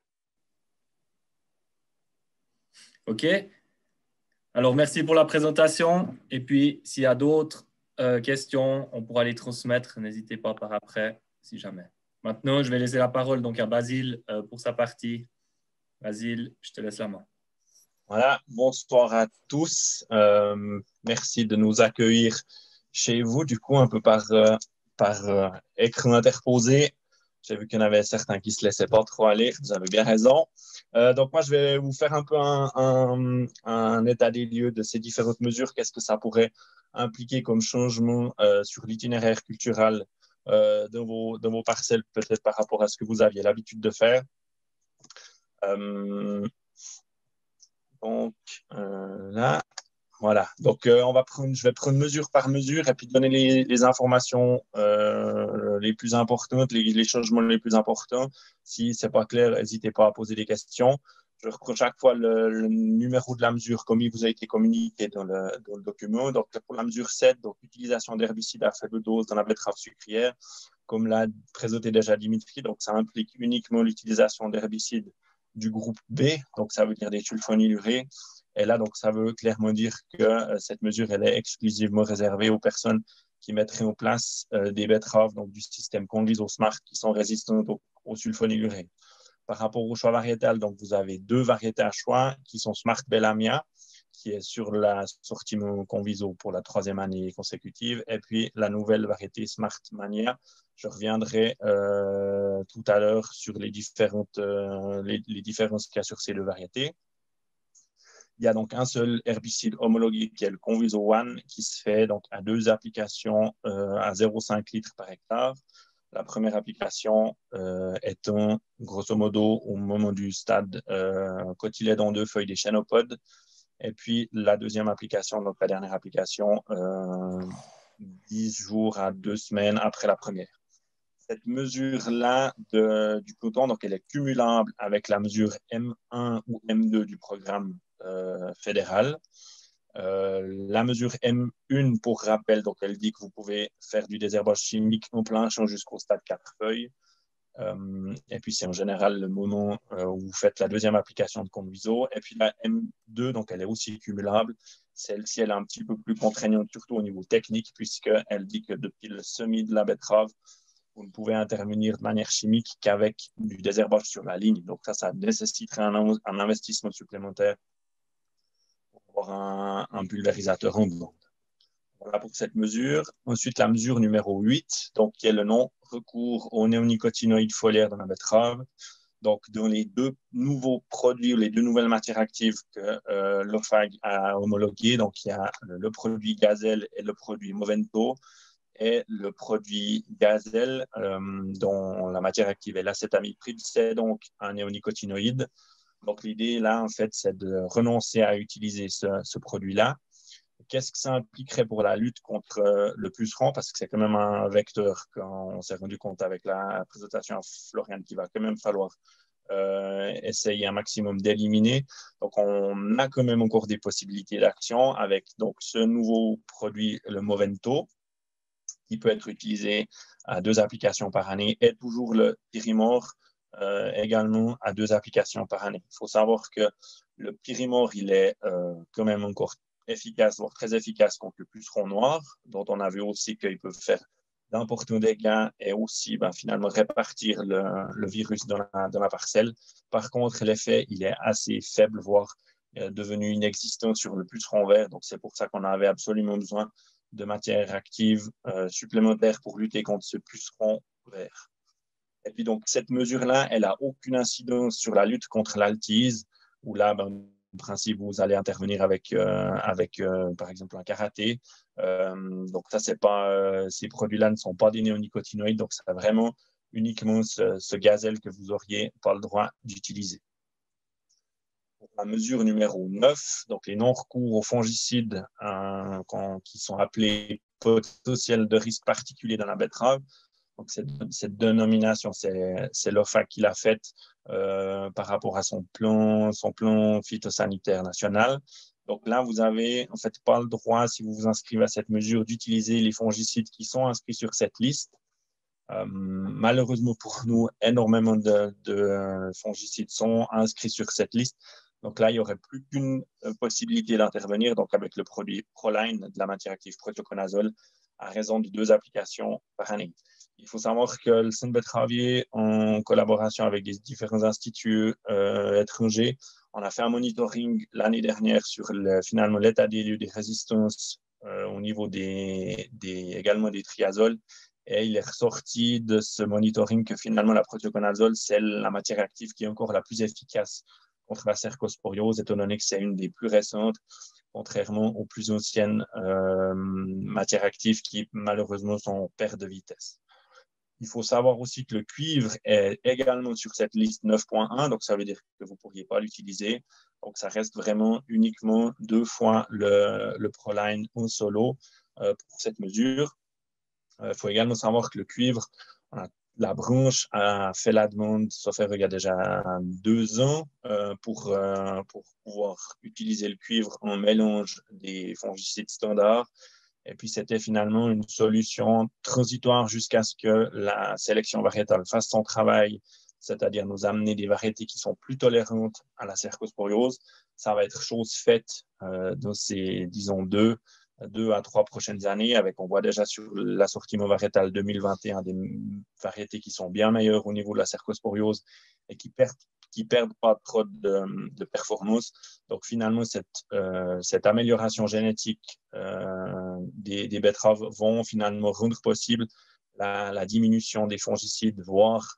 OK. Alors, merci pour la présentation. Et puis, s'il y a d'autres euh, questions, on pourra les transmettre. N'hésitez pas par après, si jamais. Maintenant, je vais laisser la parole donc, à Basile euh, pour sa partie. Basile, je te laisse la main. Voilà, bonsoir à tous. Euh, merci de nous accueillir chez vous, du coup, un peu par, euh, par euh, écran interposé. J'ai vu qu'il y en avait certains qui ne se laissaient pas trop aller. Vous avez bien raison. Euh, donc, moi, je vais vous faire un peu un, un, un état des lieux de ces différentes mesures. Qu'est-ce que ça pourrait impliquer comme changement euh, sur l'itinéraire culturel euh, de, vos, de vos parcelles, peut-être par rapport à ce que vous aviez l'habitude de faire. Euh, donc, euh, là, voilà. Donc, euh, on va prendre, je vais prendre mesure par mesure et puis donner les, les informations euh, les plus importantes, les, les changements les plus importants. Si ce n'est pas clair, n'hésitez pas à poser des questions. Je reprends chaque fois le, le numéro de la mesure comme il vous a été communiqué dans le, dans le document. Donc, pour la mesure sept, donc l'utilisation d'herbicides à faible dose dans la betterave sucrière, comme l'a présenté déjà Dimitri, donc ça implique uniquement l'utilisation d'herbicides du groupe B, donc ça veut dire des sulfonylurées. Et là, donc, ça veut clairement dire que euh, cette mesure, elle est exclusivement réservée aux personnes qui mettraient en place euh, des betteraves, donc du système Conviso Smart, qui sont résistantes au, au sulfonylurées. Par rapport au choix variétal, donc, vous avez deux variétés à choix qui sont Smart Bellamia, qui est sur l'assortiment Conviso pour la troisième année consécutive, et puis la nouvelle variété Smart Mania. Je reviendrai euh, tout à l'heure sur les, différentes, euh, les, les différences qu'il y a sur ces deux variétés. Il y a donc un seul herbicide homologué qui est le Conviso One qui se fait donc à deux applications euh, à zéro virgule cinq litres par hectare. La première application euh, étant grosso modo au moment du stade euh, cotylédon deux feuilles des chénopodes. Et puis la deuxième application, donc la dernière application, euh, dix jours à deux semaines après la première. Cette mesure-là du coton, donc elle est cumulable avec la mesure M un ou M deux du programme euh, fédéral. Euh, la mesure M un, pour rappel, donc elle dit que vous pouvez faire du désherbage chimique en plein champ jusqu'au stade quatre feuilles. Euh, et puis c'est en général le moment euh, où vous faites la deuxième application de Conviso. Et puis la M deux, donc elle est aussi cumulable. Celle-ci, elle est un petit peu plus contraignante, surtout au niveau technique, puisqu'elle dit que depuis le semis de la betterave, vous ne pouvez intervenir de manière chimique qu'avec du désherbage sur la ligne. Donc ça, ça nécessiterait un, un investissement supplémentaire pour avoir un, un pulvérisateur en bande. Voilà pour cette mesure. Ensuite, la mesure numéro huit, donc, qui est le non-recours aux néonicotinoïdes foliaires dans la betterave. Donc, dans les deux nouveaux produits, les deux nouvelles matières actives que euh, l'O F A G a homologuées, donc il y a le produit Gazelle et le produit Movento, et le produit Gazelle, euh, dont la matière active est l'acétamiprid, c'est donc un néonicotinoïde. Donc, l'idée, là, en fait, c'est de renoncer à utiliser ce, ce produit-là. Qu'est-ce que ça impliquerait pour la lutte contre euh, le puceron? Parce que c'est quand même un vecteur qu'on s'est rendu compte avec la présentation à Floriane qu'il va quand même falloir euh, essayer un maximum d'éliminer. Donc, on a quand même encore des possibilités d'action avec donc, ce nouveau produit, le Movento, qui peut être utilisé à deux applications par année, et toujours le Pyrimor euh, également à deux applications par année. Il faut savoir que le Pyrimor, il est euh, quand même encore efficace, voire très efficace contre le puceron noir, dont on a vu aussi qu'il peut faire d'importants dégâts et aussi ben, finalement répartir le, le virus dans la, dans la parcelle. Par contre, l'effet, il est assez faible, voire est devenu inexistant sur le puceron vert. Donc, c'est pour ça qu'on avait absolument besoin de matières actives euh, supplémentaires pour lutter contre ce puceron vert. Et puis, donc, cette mesure-là, elle n'a aucune incidence sur la lutte contre l'altise, où là, ben, en principe, vous allez intervenir avec, euh, avec euh, par exemple, un karaté. Euh, donc, ça, c'est pas, euh, ces produits-là ne sont pas des néonicotinoïdes, donc c'est vraiment uniquement ce, ce gazelle que vous auriez pas le droit d'utiliser. Pour la mesure numéro neuf, donc les non-recours aux fongicides euh, quand, qui sont appelés potentiels de risque particulier dans la betterave. Donc, cette, cette dénomination, c'est l'O F A C qui l'a faite euh, par rapport à son plan, son plan phytosanitaire national. Donc là, vous avez en fait pas le droit, si vous vous inscrivez à cette mesure, d'utiliser les fongicides qui sont inscrits sur cette liste. Euh, malheureusement pour nous, énormément de, de fongicides sont inscrits sur cette liste. Donc là, il n'y aurait plus qu'une possibilité d'intervenir, donc avec le produit Proline de la matière active prothioconazole, à raison de deux applications par année. Il faut savoir que le Centre betteravier, en collaboration avec les différents instituts euh, étrangers, on a fait un monitoring l'année dernière sur le, finalement l'état des lieux des résistances euh, au niveau des, des, également des triazoles. Et il est ressorti de ce monitoring que finalement la prothioconazole, c'est la matière active qui est encore la plus efficace contre la cercosporiose, étant donné que c'est une des plus récentes, contrairement aux plus anciennes euh, matières actives qui malheureusement sont en perte de vitesse. Il faut savoir aussi que le cuivre est également sur cette liste neuf point un, donc ça veut dire que vous ne pourriez pas l'utiliser. Donc ça reste vraiment uniquement deux fois le, le Proline en solo euh, pour cette mesure. Il euh, faut également savoir que le cuivre, on a, la branche a fait la demande, sauf faire il y a déjà deux ans, euh, pour, euh, pour pouvoir utiliser le cuivre en mélange des fongicides standards. Et puis, c'était finalement une solution transitoire jusqu'à ce que la sélection variétale fasse son travail, c'est-à-dire nous amener des variétés qui sont plus tolérantes à la cercosporiose. Ça va être chose faite euh, dans ces, disons, deux, deux à trois prochaines années. Avec, on voit déjà sur l'assortiment variétal deux mille vingt et un des variétés qui sont bien meilleures au niveau de la cercosporiose et qui perdent qui perdent pas trop de, de performance. Donc, finalement, cette, euh, cette amélioration génétique euh, des, des betteraves vont finalement rendre possible la, la diminution des fongicides, voire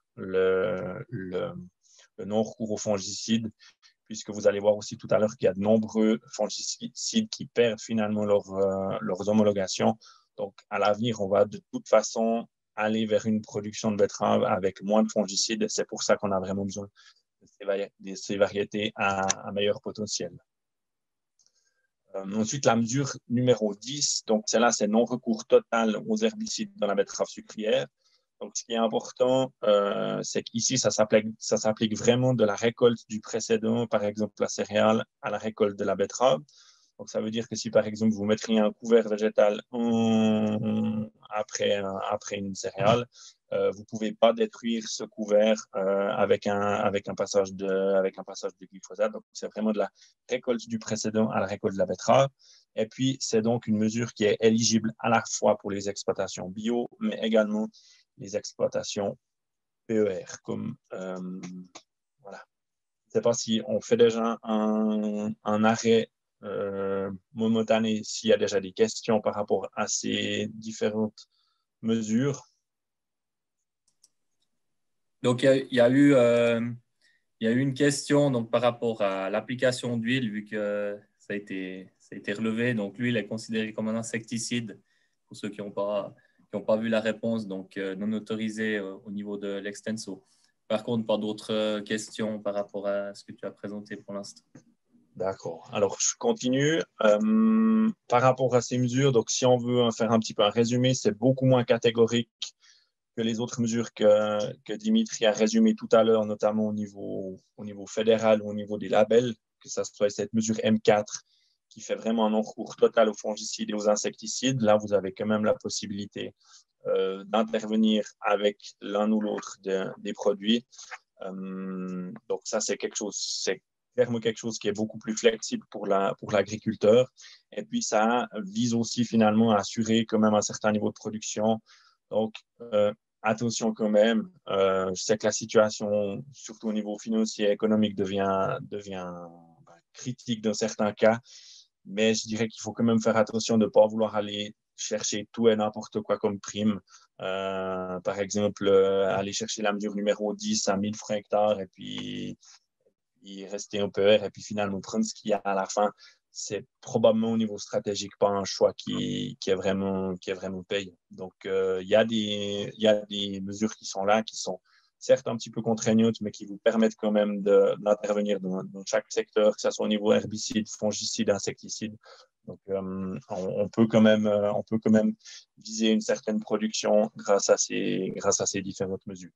le, le, le non-recours aux fongicides, puisque vous allez voir aussi tout à l'heure qu'il y a de nombreux fongicides qui perdent finalement leur, euh, leurs homologations. Donc, à l'avenir, on va de toute façon aller vers une production de betteraves avec moins de fongicides. C'est pour ça qu'on a vraiment besoin de ces variétés à un meilleur potentiel. Euh, ensuite, la mesure numéro dix, donc celle-là, c'est non-recours total aux herbicides dans la betterave sucrière. Donc, ce qui est important, euh, c'est qu'ici, ça s'applique vraiment de la récolte du précédent, par exemple la céréale, à la récolte de la betterave. Donc, ça veut dire que si, par exemple, vous mettriez un couvert végétal en... après, après une céréale, euh, vous ne pouvez pas détruire ce couvert euh, avec, un, avec, un passage de, avec un passage de glyphosate. Donc, c'est vraiment de la récolte du précédent à la récolte de la betterave. Et puis, c'est donc une mesure qui est éligible à la fois pour les exploitations bio, mais également les exploitations P E R. Comme, euh, voilà. Je ne sais pas si on fait déjà un, un arrêt euh, momentané, s'il y a déjà des questions par rapport à ces différentes mesures. Donc, il y a, il y a eu, euh, il y a eu une question donc, par rapport à l'application d'huile, vu que ça a été, ça a été relevé. Donc, l'huile est considérée comme un insecticide, pour ceux qui n'ont pas, qui n'ont pas vu la réponse, donc euh, non autorisé euh, au niveau de l'extenso. Par contre, pas d'autres questions par rapport à ce que tu as présenté pour l'instant. D'accord. Alors, je continue. Euh, par rapport à ces mesures, donc si on veut faire un petit peu un résumé, c'est beaucoup moins catégorique que les autres mesures que, que Dimitri a résumées tout à l'heure, notamment au niveau, au niveau fédéral ou au niveau des labels, que ce soit cette mesure M quatre qui fait vraiment un non-recours total aux fongicides et aux insecticides. Là, vous avez quand même la possibilité euh, d'intervenir avec l'un ou l'autre de, des produits. Euh, donc ça, c'est quelque chose, c'est clairement quelque chose qui est beaucoup plus flexible pour la, pour l'agriculteur. Et puis, ça vise aussi finalement à assurer quand même un certain niveau de production. Donc, euh, attention quand même. Euh, je sais que la situation, surtout au niveau financier et économique, devient, devient critique dans certains cas, mais je dirais qu'il faut quand même faire attention de ne pas vouloir aller chercher tout et n'importe quoi comme prime. Euh, par exemple, euh, aller chercher la mesure numéro dix à mille francs hectares et puis, puis rester un P R et puis finalement prendre ce qu'il y a à la fin. C'est probablement au niveau stratégique pas un choix qui, qui est vraiment, qui est vraiment payant. Donc, euh, il y a des, il y a des mesures qui sont là, qui sont certes un petit peu contraignantes, mais qui vous permettent quand même de, d'intervenir dans, dans chaque secteur, que ce soit au niveau herbicide, fongicide, insecticide. Donc, euh, on, on, peut quand même, euh, on peut quand même viser une certaine production grâce à ces, grâce à ces différentes mesures.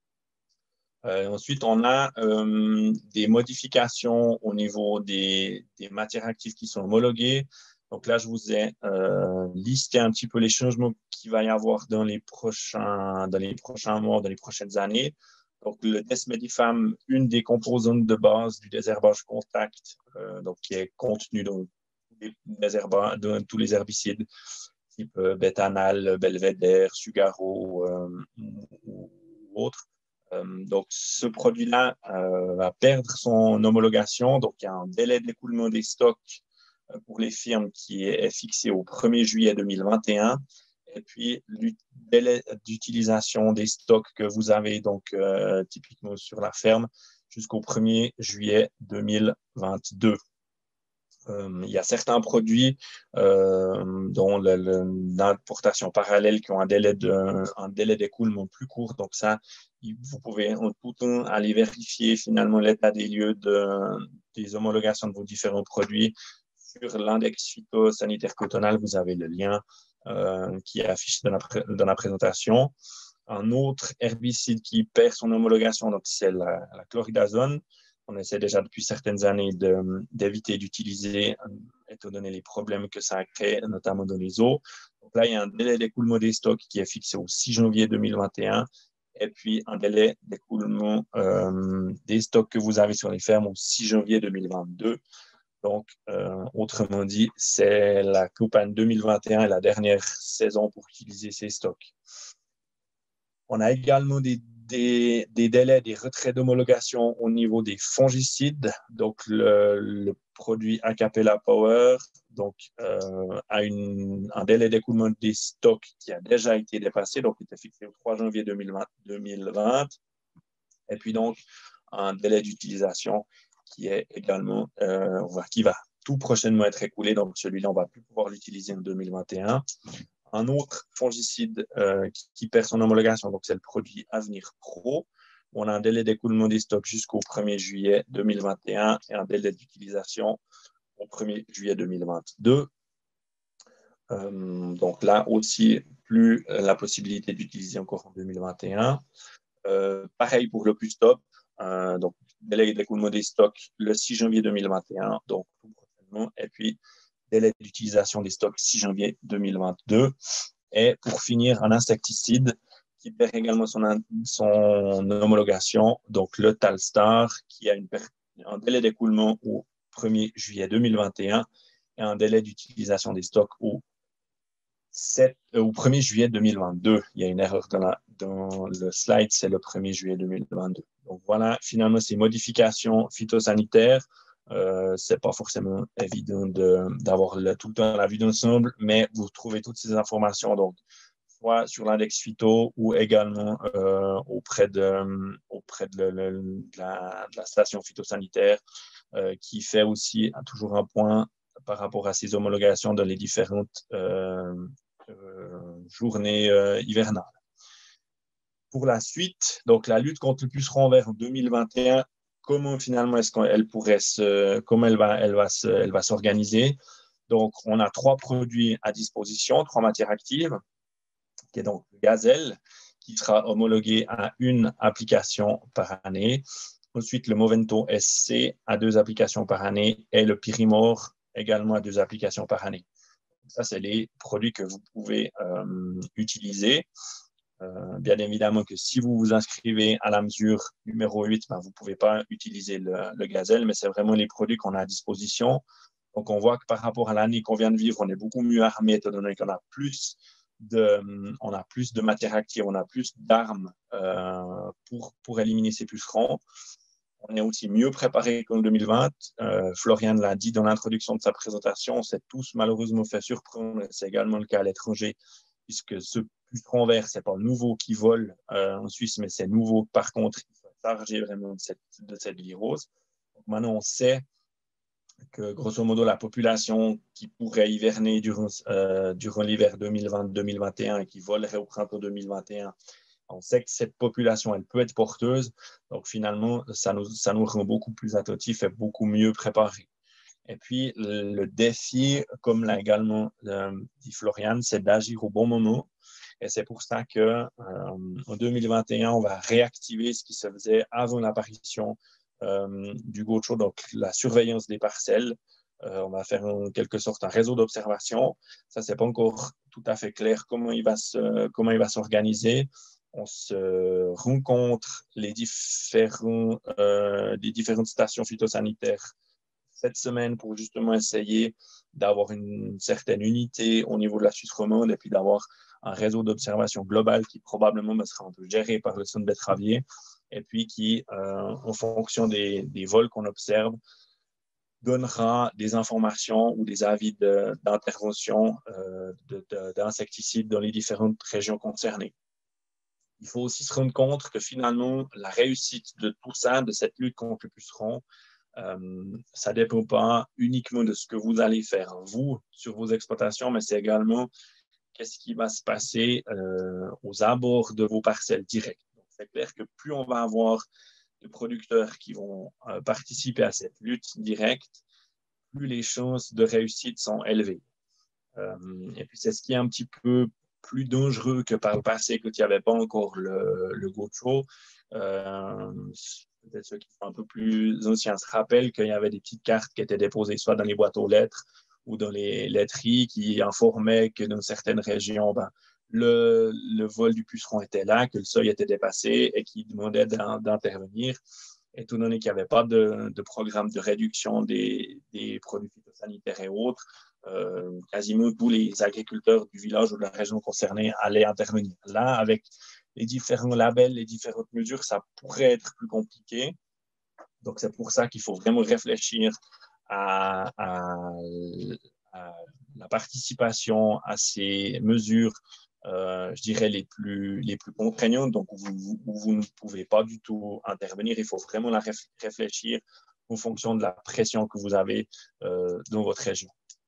Euh, ensuite, on a euh, des modifications au niveau des, des matières actives qui sont homologuées. Donc là, je vous ai euh, listé un petit peu les changements qu'il va y avoir dans les prochains, dans les prochains mois, dans les prochaines années. Donc le Desmedifam, une des composantes de base du désherbage contact, euh, donc qui est contenu dans, les désherba- dans tous les herbicides, type euh, Bétanal, Belvédère, Sugaro euh, ou, ou autres. Euh, donc, ce produit-là euh, va perdre son homologation. Donc, il y a un délai d'écoulement des stocks euh, pour les firmes qui est, est fixé au premier juillet deux mille vingt et un. Et puis, le délai d'utilisation des stocks que vous avez donc euh, typiquement sur la ferme jusqu'au premier juillet deux mille vingt-deux. Euh, il y a certains produits euh, dont le, le, l'importation parallèle qui ont un délai, de, un délai d'écoulement plus court. Donc ça, vous pouvez en tout temps aller vérifier finalement l'état des lieux de, des homologations de vos différents produits. Sur l'index phytosanitaire cotonal, vous avez le lien euh, qui est affiché dans la, dans la présentation. Un autre herbicide qui perd son homologation, donc c'est la, la chloridazone. On essaie déjà depuis certaines années de, d'éviter d'utiliser, étant donné les problèmes que ça a créé, notamment dans les eaux. Donc là, il y a un délai d'écoulement des stocks qui est fixé au six janvier deux mille vingt et un, et puis un délai d'écoulement euh, des stocks que vous avez sur les fermes au six janvier deux mille vingt-deux. Donc, euh, autrement dit, c'est la campagne deux mille vingt et un et la dernière saison pour utiliser ces stocks. On a également des Des, des délais, des retraits d'homologation au niveau des fongicides. Donc, le, le produit Acapella Power donc, euh, a une, un délai d'écoulement des stocks qui a déjà été dépassé, donc il était fixé au trois janvier deux mille vingt. Et puis, donc, un délai d'utilisation qui est également, euh, qui va tout prochainement être écoulé. Donc, celui-là, on ne va plus pouvoir l'utiliser en deux mille vingt et un. Un autre fongicide euh, qui, qui perd son homologation, donc c'est le produit Avenir Pro. On a un délai d'écoulement des stocks jusqu'au premier juillet deux mille vingt et un et un délai d'utilisation au premier juillet deux mille vingt-deux. Euh, donc là aussi, plus la possibilité d'utiliser encore en deux mille vingt et un. Euh, pareil pour l'Opustop, euh, donc délai d'écoulement des stocks le six janvier deux mille vingt et un, donc tout prochainement. Et puis, délai d'utilisation des stocks six janvier deux mille vingt-deux. Et pour finir, un insecticide qui perd également son, son homologation, donc le Talstar, qui a une, un délai d'écoulement au premier juillet deux mille vingt et un et un délai d'utilisation des stocks au, sept, euh, au premier juillet deux mille vingt-deux. Il y a une erreur dans, la, dans le slide, c'est le premier juillet deux mille vingt-deux. Donc voilà, finalement, ces modifications phytosanitaires. Euh, c'est pas forcément évident de, d'avoir le, tout le temps la vue d'ensemble, mais vous trouvez toutes ces informations donc soit sur l'index phyto ou également euh, auprès de, auprès de, le, de, la, de la station phytosanitaire euh, qui fait aussi toujours un point par rapport à ces homologations dans les différentes euh, euh, journées euh, hivernales. Pour la suite, donc la lutte contre le puceron vert en deux mille vingt et un, comment finalement est-ce qu'elle pourrait se, comment elle va, elle va se, elle va s'organiser. Donc, on a trois produits à disposition, trois matières actives, qui est donc le gazelle, qui sera homologué à une application par année. Ensuite, le Movento S C à deux applications par année et le Pyrimor également à deux applications par année. Ça, c'est les produits que vous pouvez euh, utiliser. Euh, bien évidemment que si vous vous inscrivez à la mesure numéro huit, ben, vous ne pouvez pas utiliser le, le gazelle, mais c'est vraiment les produits qu'on a à disposition. Donc, on voit que par rapport à l'année qu'on vient de vivre, on est beaucoup mieux armé, étant donné qu'on a plus de, on a plus de matière active, on a plus d'armes euh, pour, pour éliminer ces pucerons. on est aussi mieux préparé qu'en deux mille vingt. Euh, Florian l'a dit dans l'introduction de sa présentation, on s'est tous malheureusement fait surprendre. C'est également le cas à l'étranger, puisque ce puceron vert, ce n'est pas nouveau qui vole euh, en Suisse, mais c'est nouveau. Par contre, il faut charger vraiment de cette, de cette virose. Donc, maintenant, on sait que, grosso modo, la population qui pourrait hiverner durant, euh, durant l'hiver deux mille vingt deux mille vingt et un et qui volerait au printemps deux mille vingt et un, on sait que cette population, elle peut être porteuse. Donc, finalement, ça nous, ça nous rend beaucoup plus attentifs et beaucoup mieux préparés. Et puis, le, le défi, comme l'a également euh, dit Florian, c'est d'agir au bon moment. Et c'est pour ça qu'en euh, deux mille vingt et un, on va réactiver ce qui se faisait avant l'apparition euh, du gaucho, donc la surveillance des parcelles. Euh, on va faire en quelque sorte un réseau d'observation. Ça, ce n'est pas encore tout à fait clair comment il va se, comment il va s'organiser. On se rencontre les, différents, euh, les différentes stations phytosanitaires cette semaine pour justement essayer d'avoir une certaine unité au niveau de la Suisse romande et puis d'avoir un réseau d'observation global qui probablement sera un peu géré par le centre betteravier et puis qui, euh, en fonction des, des vols qu'on observe, donnera des informations ou des avis de, d'intervention euh, de, de, d'insecticides dans les différentes régions concernées. Il faut aussi se rendre compte que finalement, la réussite de tout ça, de cette lutte contre le puceron, euh, ça ne dépend pas uniquement de ce que vous allez faire, vous, sur vos exploitations, mais c'est également qu'est-ce qui va se passer euh, aux abords de vos parcelles directes. Donc, c'est clair que plus on va avoir de producteurs qui vont euh, participer à cette lutte directe, plus les chances de réussite sont élevées. Euh, et puis, c'est ce qui est un petit peu plus dangereux que par le passé, quand il n'y avait pas encore le, le gaucho. Euh, peut-être ceux qui sont un peu plus anciens se rappellent qu'il y avait des petites cartes qui étaient déposées soit dans les boîtes aux lettres ou dans les laiteries qui informaient que dans certaines régions, ben, le, le vol du puceron était là, que le seuil était dépassé et qui demandait d'intervenir. Étant donné qu'il n'y avait pas de, de programme de réduction des, des produits phytosanitaires et autres, euh, quasiment tous les agriculteurs du village ou de la région concernée allaient intervenir. Là, avec les différents labels, les différentes mesures, ça pourrait être plus compliqué. Donc, c'est pour ça qu'il faut vraiment réfléchir à, à, à la participation à ces mesures, euh, je dirais, les plus, les plus contraignantes, donc où vous, où vous ne pouvez pas du tout intervenir. Il faut vraiment la réfléchir en fonction de la pression que vous avez euh, dans votre région.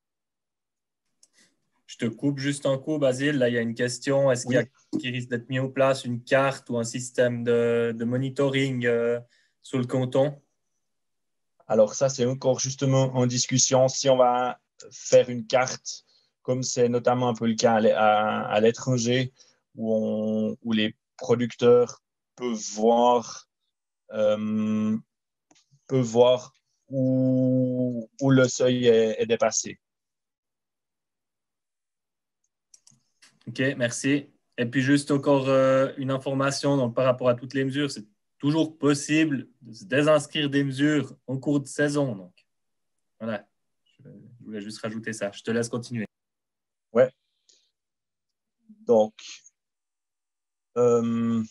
Je te coupe juste un coup, Basile. Là, il y a une question. Est-ce qu'il y a qui risque d'être mis en place une carte ou un système de, de monitoring euh, sur le canton? Alors ça, c'est encore justement en discussion. Si on va faire une carte, comme c'est notamment un peu le cas à, à l'étranger, où, on, où les producteurs peuvent voir, euh, peuvent voir où, où le seuil est, est dépassé. OK, merci. Et puis juste encore euh, une information donc, par rapport à toutes les mesures. C'est toujours possible de se désinscrire des mesures en cours de saison. Donc, voilà, je voulais juste rajouter ça. Je te laisse continuer. Ouais. Donc, euh,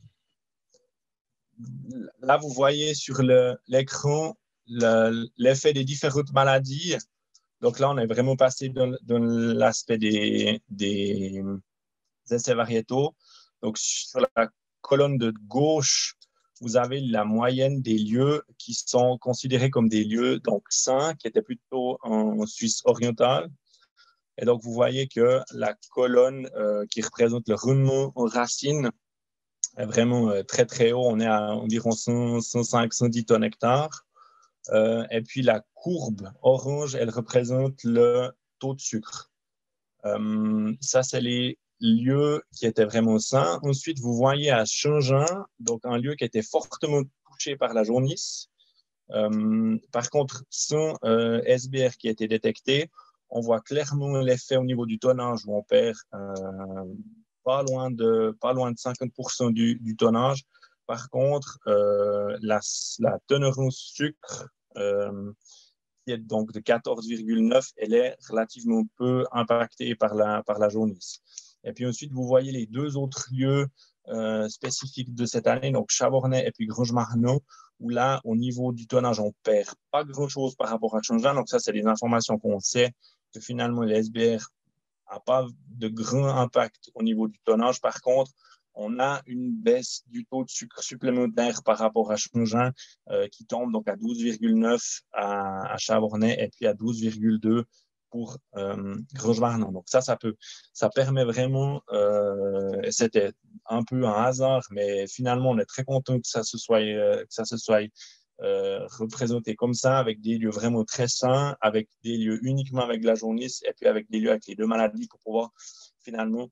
là, vous voyez sur le, l'écran le, l'effet des différentes maladies. Donc là, on est vraiment passé dans, dans l'aspect des, des essais variétaux. Donc, sur la colonne de gauche, vous avez la moyenne des lieux qui sont considérés comme des lieux donc sains, qui étaient plutôt en Suisse orientale. Et donc, vous voyez que la colonne euh, qui représente le rendement en racines est vraiment euh, très, très haut. On est à environ cent, cent cinq, cent dix tonnes hectares. Euh, et puis, la courbe orange, elle représente le taux de sucre. Euh, ça, c'est les lieux qui étaient vraiment sains. Ensuite, vous voyez à Changin, donc un lieu qui était fortement touché par la jaunisse. Euh, par contre, sans euh, S B R qui a été détecté, on voit clairement l'effet au niveau du tonnage où on perd euh, pas, loin de, pas loin de cinquante pour cent du, du tonnage. Par contre, euh, la, la teneur en sucre, euh, qui est donc de quatorze virgule neuf, elle est relativement peu impactée par la, par la jaunisse. Et puis ensuite, vous voyez les deux autres lieux euh, spécifiques de cette année, donc Chavornay et puis Grange-Marnot, où là, au niveau du tonnage, on ne perd pas grand-chose par rapport à Changin. Donc ça, c'est des informations qu'on sait que finalement, les S B R n'a pas de grand impact au niveau du tonnage. Par contre, on a une baisse du taux de sucre supplémentaire par rapport à Changin euh, qui tombe donc à douze virgule neuf à, à Chavornay et puis à douze virgule deux pour euh, Grange-Marnot. Donc ça, ça peut, ça permet vraiment, euh, et c'était un peu un hasard, mais finalement, on est très content que ça se soit, euh, que ça se soit euh, représenté comme ça, avec des lieux vraiment très sains, avec des lieux uniquement avec de la jaunisse et puis avec des lieux avec les deux maladies pour pouvoir finalement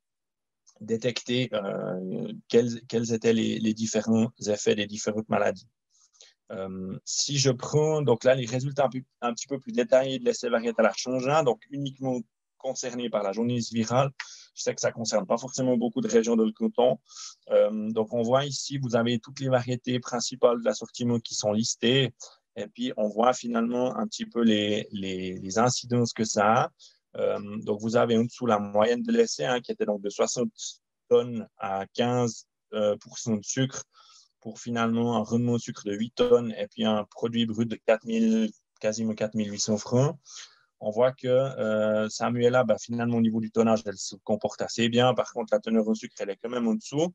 détecter euh, quels, quels étaient les, les différents effets des différentes maladies. Euh, si je prends donc là les résultats un, peu, un petit peu plus détaillés de l'essai variétal à Changin, donc uniquement concernés par la jaunisse virale, je sais que ça ne concerne pas forcément beaucoup de régions de le canton. Euh, donc on voit ici, vous avez toutes les variétés principales de l'assortiment qui sont listées, et puis on voit finalement un petit peu les, les, les incidences que ça a. Euh, donc vous avez en dessous la moyenne de l'essai hein, qui était donc de soixante tonnes à quinze pour cent de sucre, pour finalement un rendement de sucre de huit tonnes et puis un produit brut de quatre mille, quasiment quatre mille huit cents francs. On voit que euh, Samuela, bah, finalement, au niveau du tonnage, elle se comporte assez bien. Par contre, la teneur en sucre, elle est quand même en dessous.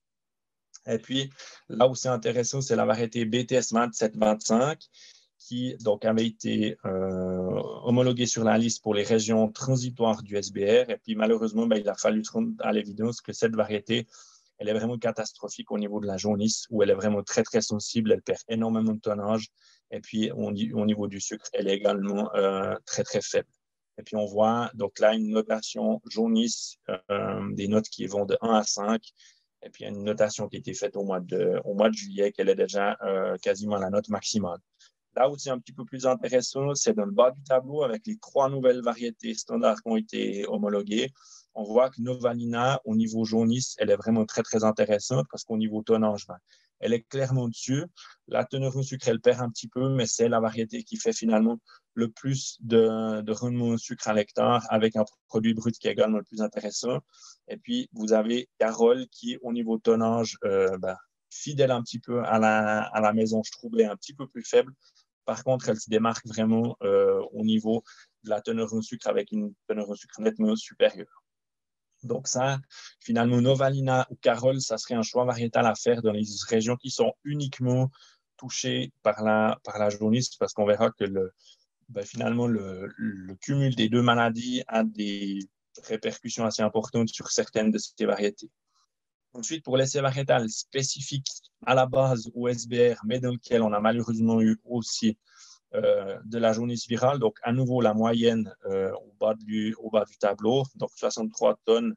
Et puis, là où c'est intéressant, c'est la variété B T S vingt-sept vingt-cinq qui donc, avait été euh, homologuée sur la liste pour les régions transitoires du S B R. Et puis, malheureusement, bah, il a fallu rendre à l'évidence que cette variété, elle est vraiment catastrophique au niveau de la jaunisse, où elle est vraiment très, très sensible. Elle perd énormément de tonnage. Et puis, on, au niveau du sucre, elle est également euh, très, très faible. Et puis, on voit donc là une notation jaunisse, euh, des notes qui vont de un à cinq. Et puis, il y a une notation qui a été faite au mois de, au mois de juillet, qu'elle est déjà euh, quasiment la note maximale. Là où c'est un petit peu plus intéressant, c'est dans le bas du tableau avec les trois nouvelles variétés standards qui ont été homologuées. On voit que Novalina, au niveau jaunisse, elle est vraiment très, très intéressante parce qu'au niveau tonnage, ben, elle est clairement dessus. La teneur en sucre, elle perd un petit peu, mais c'est la variété qui fait finalement le plus de, de rendement en sucre à l'hectare avec un produit brut qui est également le plus intéressant. Et puis, vous avez Carole qui, au niveau tonnage, euh, ben, fidèle un petit peu à la, à la maison, je trouve, est un petit peu plus faible. Par contre, elle se démarque vraiment euh, au niveau de la teneur en sucre avec une teneur en sucre nettement supérieure. Donc ça, finalement, Novalina ou Carole, ça serait un choix variétal à faire dans les régions qui sont uniquement touchées par la, par la jaunisse, parce qu'on verra que le, ben, finalement, le, le cumul des deux maladies a des répercussions assez importantes sur certaines de ces variétés. Ensuite, pour l'essai variétal spécifique à la base au S B R, mais dans lequel on a malheureusement eu aussi euh, de la jaunisse virale, donc à nouveau la moyenne euh, au, bas du, au bas du tableau, donc soixante-trois tonnes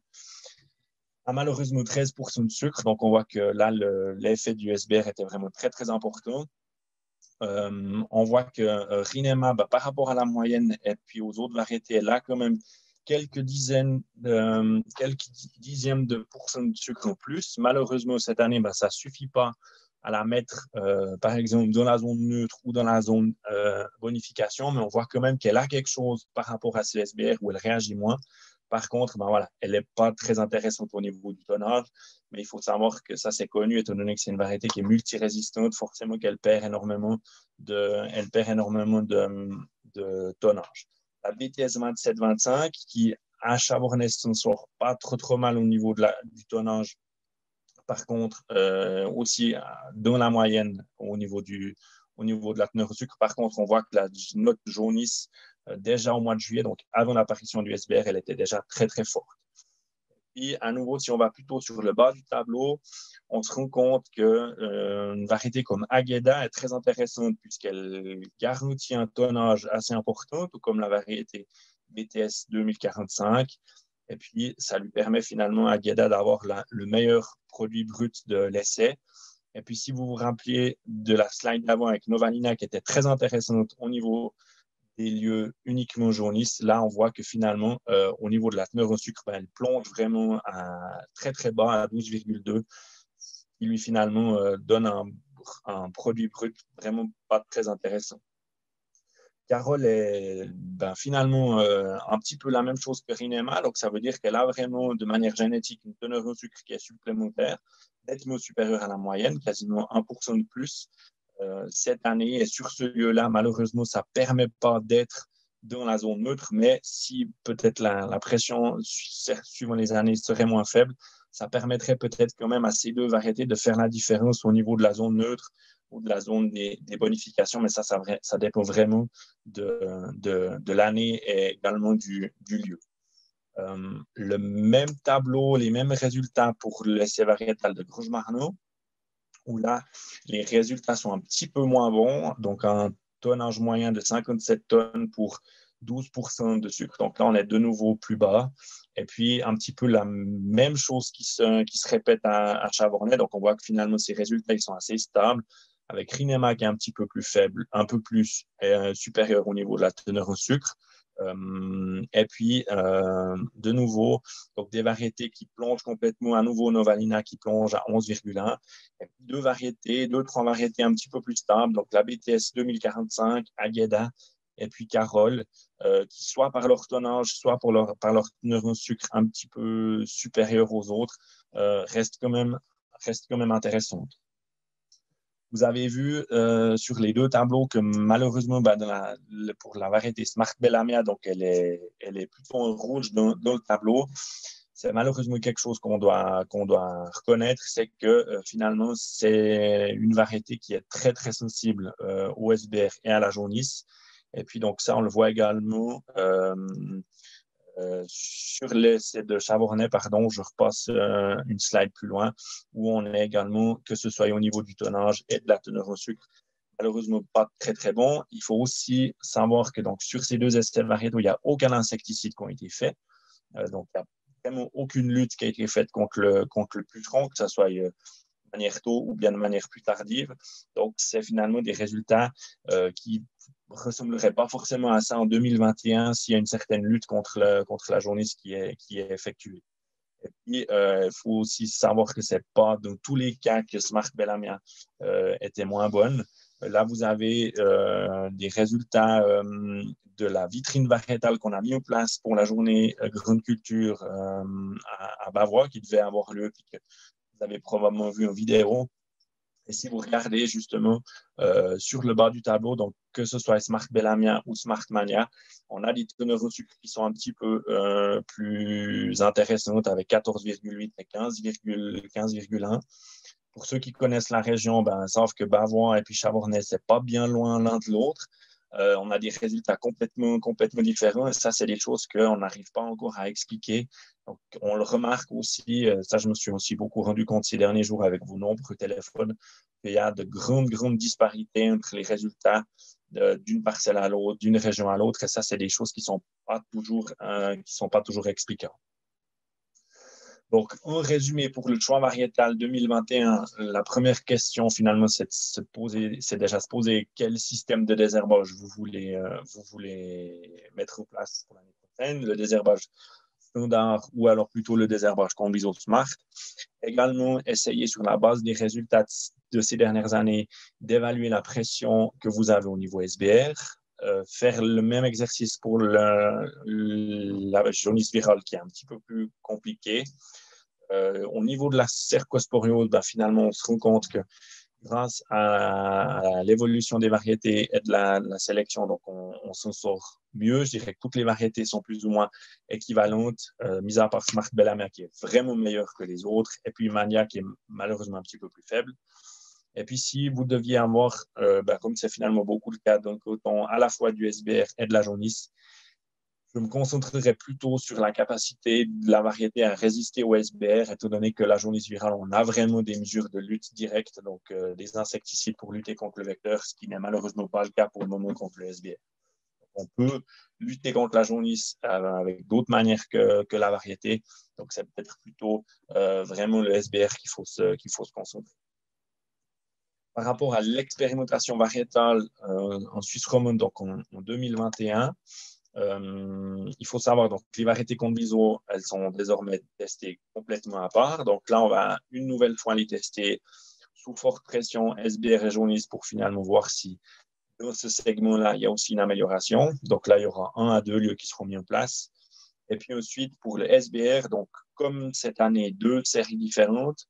à malheureusement treize pour cent de sucre. Donc on voit que là, le, l'effet du S B R était vraiment très, très important. Euh, on voit que euh, Rinema, bah, par rapport à la moyenne et puis aux autres variétés, elle a quand même quelques dizaines, euh, quelques dixièmes de pourcents de sucre en plus. Malheureusement, cette année, bah, ça ne suffit pas à la mettre, euh, par exemple, dans la zone neutre ou dans la zone euh, bonification, mais on voit quand même qu'elle a quelque chose par rapport à ce S B R où elle réagit moins. Par contre, ben voilà, elle n'est pas très intéressante au niveau du tonnage, mais il faut savoir que ça, c'est connu, étant donné que c'est une variété qui est multirésistante, forcément qu'elle perd énormément de, elle perd énormément de, de tonnage. La B T S vingt-sept vingt-cinq, qui à Chavornay ne sort pas trop, trop mal au niveau de la, du tonnage, par contre, euh, aussi dans la moyenne au niveau, du, au niveau de la teneur au sucre, par contre, on voit que la note jaunisse, euh, déjà au mois de juillet, donc avant l'apparition du S B R, elle était déjà très, très forte. Et à nouveau, si on va plutôt sur le bas du tableau, on se rend compte qu'une euh, variété comme Agueda est très intéressante puisqu'elle garantit un tonnage assez important, tout comme la variété B T S deux mille quarante-cinq. Et puis, ça lui permet finalement à Agueda d'avoir la, le meilleur produit brut de l'essai. Et puis, si vous vous rappelez de la slide d'avant avec Novalina, qui était très intéressante au niveau des lieux uniquement jaunisses, là, on voit que finalement, euh, au niveau de la teneur en sucre, ben, elle plonge vraiment à très, très bas, à douze virgule deux, qui lui finalement euh, donne un, un produit brut vraiment pas très intéressant. Carole est ben, finalement euh, un petit peu la même chose que Rinema, donc ça veut dire qu'elle a vraiment de manière génétique une teneur en sucre qui est supplémentaire, nettement supérieur à la moyenne, quasiment un pour cent de plus euh, cette année. Et sur ce lieu-là, malheureusement, ça ne permet pas d'être dans la zone neutre, mais si peut-être la, la pression, suivant les années, serait moins faible, ça permettrait peut-être quand même à ces deux variétés de faire la différence au niveau de la zone neutre ou de la zone des, des bonifications, mais ça, ça, ça dépend vraiment de, de, de l'année et également du, du lieu. Euh, le même tableau, les mêmes résultats pour l'essai variétal de Gros-Marneau, où là, les résultats sont un petit peu moins bons, donc un tonnage moyen de cinquante-sept tonnes pour douze pour cent de sucre. Donc là, on est de nouveau plus bas. Et puis, un petit peu la même chose qui se, qui se répète à, à Chavornay. Donc, on voit que finalement, ces résultats ils sont assez stables, avec Rinema qui est un petit peu plus faible, un peu plus euh, supérieur au niveau de la teneur en sucre. Euh, et puis, euh, de nouveau, donc des variétés qui plongent complètement, à nouveau Novalina qui plonge à onze virgule un. Et puis deux variétés, deux, trois variétés un petit peu plus stables, donc la B T S deux mille quarante-cinq, Agueda et puis Carole, euh, qui soit par leur tonnage, soit pour leur, par leur teneur en sucre un petit peu supérieure aux autres, euh, restent quand même, restent quand même intéressantes. Vous avez vu euh, sur les deux tableaux que malheureusement, bah, dans la, le, pour la variété Smart Bellamia, donc elle est, elle est plutôt en rouge dans, dans le tableau. C'est malheureusement quelque chose qu'on doit, qu'on doit reconnaître, c'est que euh, finalement, c'est une variété qui est très, très sensible euh, au S B R et à la jaunisse. Et puis, donc ça, on le voit également euh, Euh, sur l'essai de Chavornay, pardon, je repasse euh, une slide plus loin, où on est également, que ce soit au niveau du tonnage et de la teneur en sucre, malheureusement pas très très bon. Il faut aussi savoir que donc, sur ces deux essais variétaux, il n'y a aucun insecticide qui a été fait. Euh, donc, il n'y a vraiment aucune lutte qui a été faite contre le, contre le puceron, que ce soit euh, de manière tôt ou bien de manière plus tardive. Donc, c'est finalement des résultats euh, qui ressemblerait pas forcément à ça en deux mille vingt et un s'il y a une certaine lutte contre, le, contre la jaunisse qui est, qui est effectuée. Et puis, euh, il faut aussi savoir que ce n'est pas dans tous les cas que Smart Bellamia euh, était moins bonne. Là, vous avez euh, des résultats euh, de la vitrine variétale qu'on a mis en place pour la journée euh, Grande Culture euh, à, à Bavois, qui devait avoir lieu, puis que vous avez probablement vu en vidéo. Et si vous regardez justement euh, sur le bas du tableau, donc que ce soit Smart Bellamia ou Smart Mania, on a des teneurs au sucre qui sont un petit peu euh, plus intéressantes avec quatorze virgule huit et quinze virgule un. Pour ceux qui connaissent la région, ben, savent que Bavois et puis Chavornay, c'est pas bien loin l'un de l'autre. Euh, on a des résultats complètement, complètement différents et ça, c'est des choses qu'on n'arrive pas encore à expliquer. Donc, on le remarque aussi, euh, ça, je me suis aussi beaucoup rendu compte ces derniers jours avec vos nombreux téléphones, qu'il y a de grandes, grandes disparités entre les résultats de, d'une parcelle à l'autre, d'une région à l'autre. Et ça, c'est des choses qui ne sont pas toujours, euh, qui sont pas toujours explicables. Donc, en résumé, pour le choix variétal deux mille vingt et un, la première question, finalement, c'est, de se poser, c'est déjà se poser quel système de désherbage vous voulez, euh, vous voulez mettre en place pour l'année prochaine. Le désherbage standard ou alors plutôt le désherbage Combizot Smart. Également, essayer sur la base des résultats de ces dernières années d'évaluer la pression que vous avez au niveau S B R. Euh, faire le même exercice pour le, la jaunisse virale qui est un petit peu plus compliqué. Euh, au niveau de la cercosporiose, ben, finalement, on se rend compte que grâce à, à l'évolution des variétés et de la, de la sélection, donc on, on s'en sort mieux. Je dirais que toutes les variétés sont plus ou moins équivalentes, euh, mis à part Smart Bellamia qui est vraiment meilleure que les autres, et puis Mania qui est malheureusement un petit peu plus faible. Et puis, si vous deviez avoir, euh, ben, comme c'est finalement beaucoup le cas d'un coton, à la fois du S B R et de la jaunisse, je me concentrerai plutôt sur la capacité de la variété à résister au S B R, étant donné que la jaunisse virale, on a vraiment des mesures de lutte directe, donc euh, des insecticides pour lutter contre le vecteur, ce qui n'est malheureusement pas le cas pour le moment contre le S B R. On peut lutter contre la jaunisse euh, avec d'autres manières que, que la variété, donc c'est peut-être plutôt euh, vraiment le S B R qu'il faut se, qu'il faut se concentrer. Par rapport à l'expérimentation variétale euh, en Suisse romande, donc en, en deux mille vingt et un, euh, il faut savoir donc les variétés Combizot, elles sont désormais testées complètement à part. Donc là, on va une nouvelle fois les tester sous forte pression S B R et jaunisse pour finalement voir si dans ce segment-là, il y a aussi une amélioration. Donc là, il y aura un à deux lieux qui seront mis en place. Et puis ensuite, pour le S B R, donc comme cette année, deux séries différentes,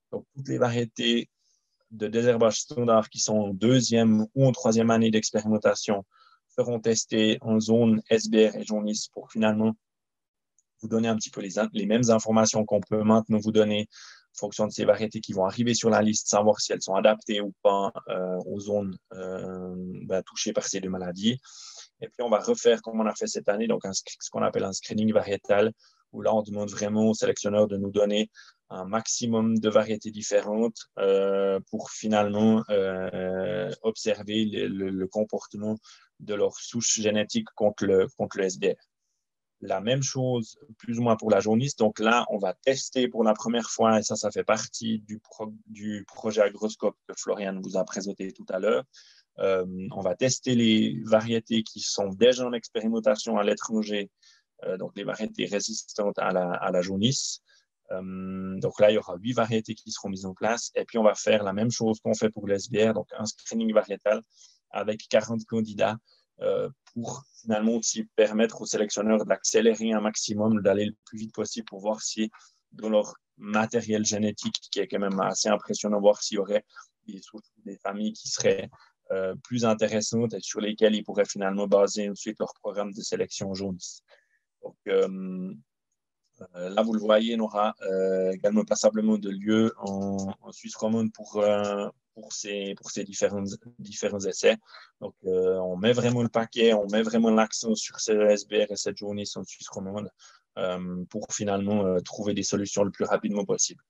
Donc, toutes les variétés de désherbage standard qui sont en deuxième ou en troisième année d'expérimentation seront testées en zone S B R et jaunisse pour finalement vous donner un petit peu les, les mêmes informations qu'on peut maintenant vous donner en fonction de ces variétés qui vont arriver sur la liste, savoir si elles sont adaptées ou pas euh, aux zones euh, ben, touchées par ces deux maladies. Et puis, on va refaire, comme on a fait cette année, donc un, ce qu'on appelle un screening variétal, où là, on demande vraiment au sélectionneur de nous donner un maximum de variétés différentes euh, pour finalement euh, observer le, le, le comportement de leur souche génétique contre le, contre le S B R. La même chose, plus ou moins pour la jaunisse. Donc là, on va tester pour la première fois, et ça, ça fait partie du, pro, du projet Agroscope que Florian vous a présenté tout à l'heure. Euh, on va tester les variétés qui sont déjà en expérimentation à l'étranger, euh, donc les variétés résistantes à la, à la jaunisse. Euh, donc là, il y aura huit variétés qui seront mises en place. Et puis, on va faire la même chose qu'on fait pour le S B R, donc un screening variétal avec quarante candidats euh, pour finalement aussi permettre aux sélectionneurs d'accélérer un maximum, d'aller le plus vite possible pour voir si dans leur matériel génétique, qui est quand même assez impressionnant, voir s'il y aurait des, des familles qui seraient euh, plus intéressantes et sur lesquelles ils pourraient finalement baser ensuite leur programme de sélection jaunisse. Donc, euh, Euh, là, vous le voyez, il y aura euh, également passablement de lieu en, en Suisse romande pour, euh, pour ces, pour ces différents, différents essais. Donc, euh, on met vraiment le paquet, on met vraiment l'accent sur ce S B R et cette jaunisse en Suisse romande euh, pour finalement euh, trouver des solutions le plus rapidement possible.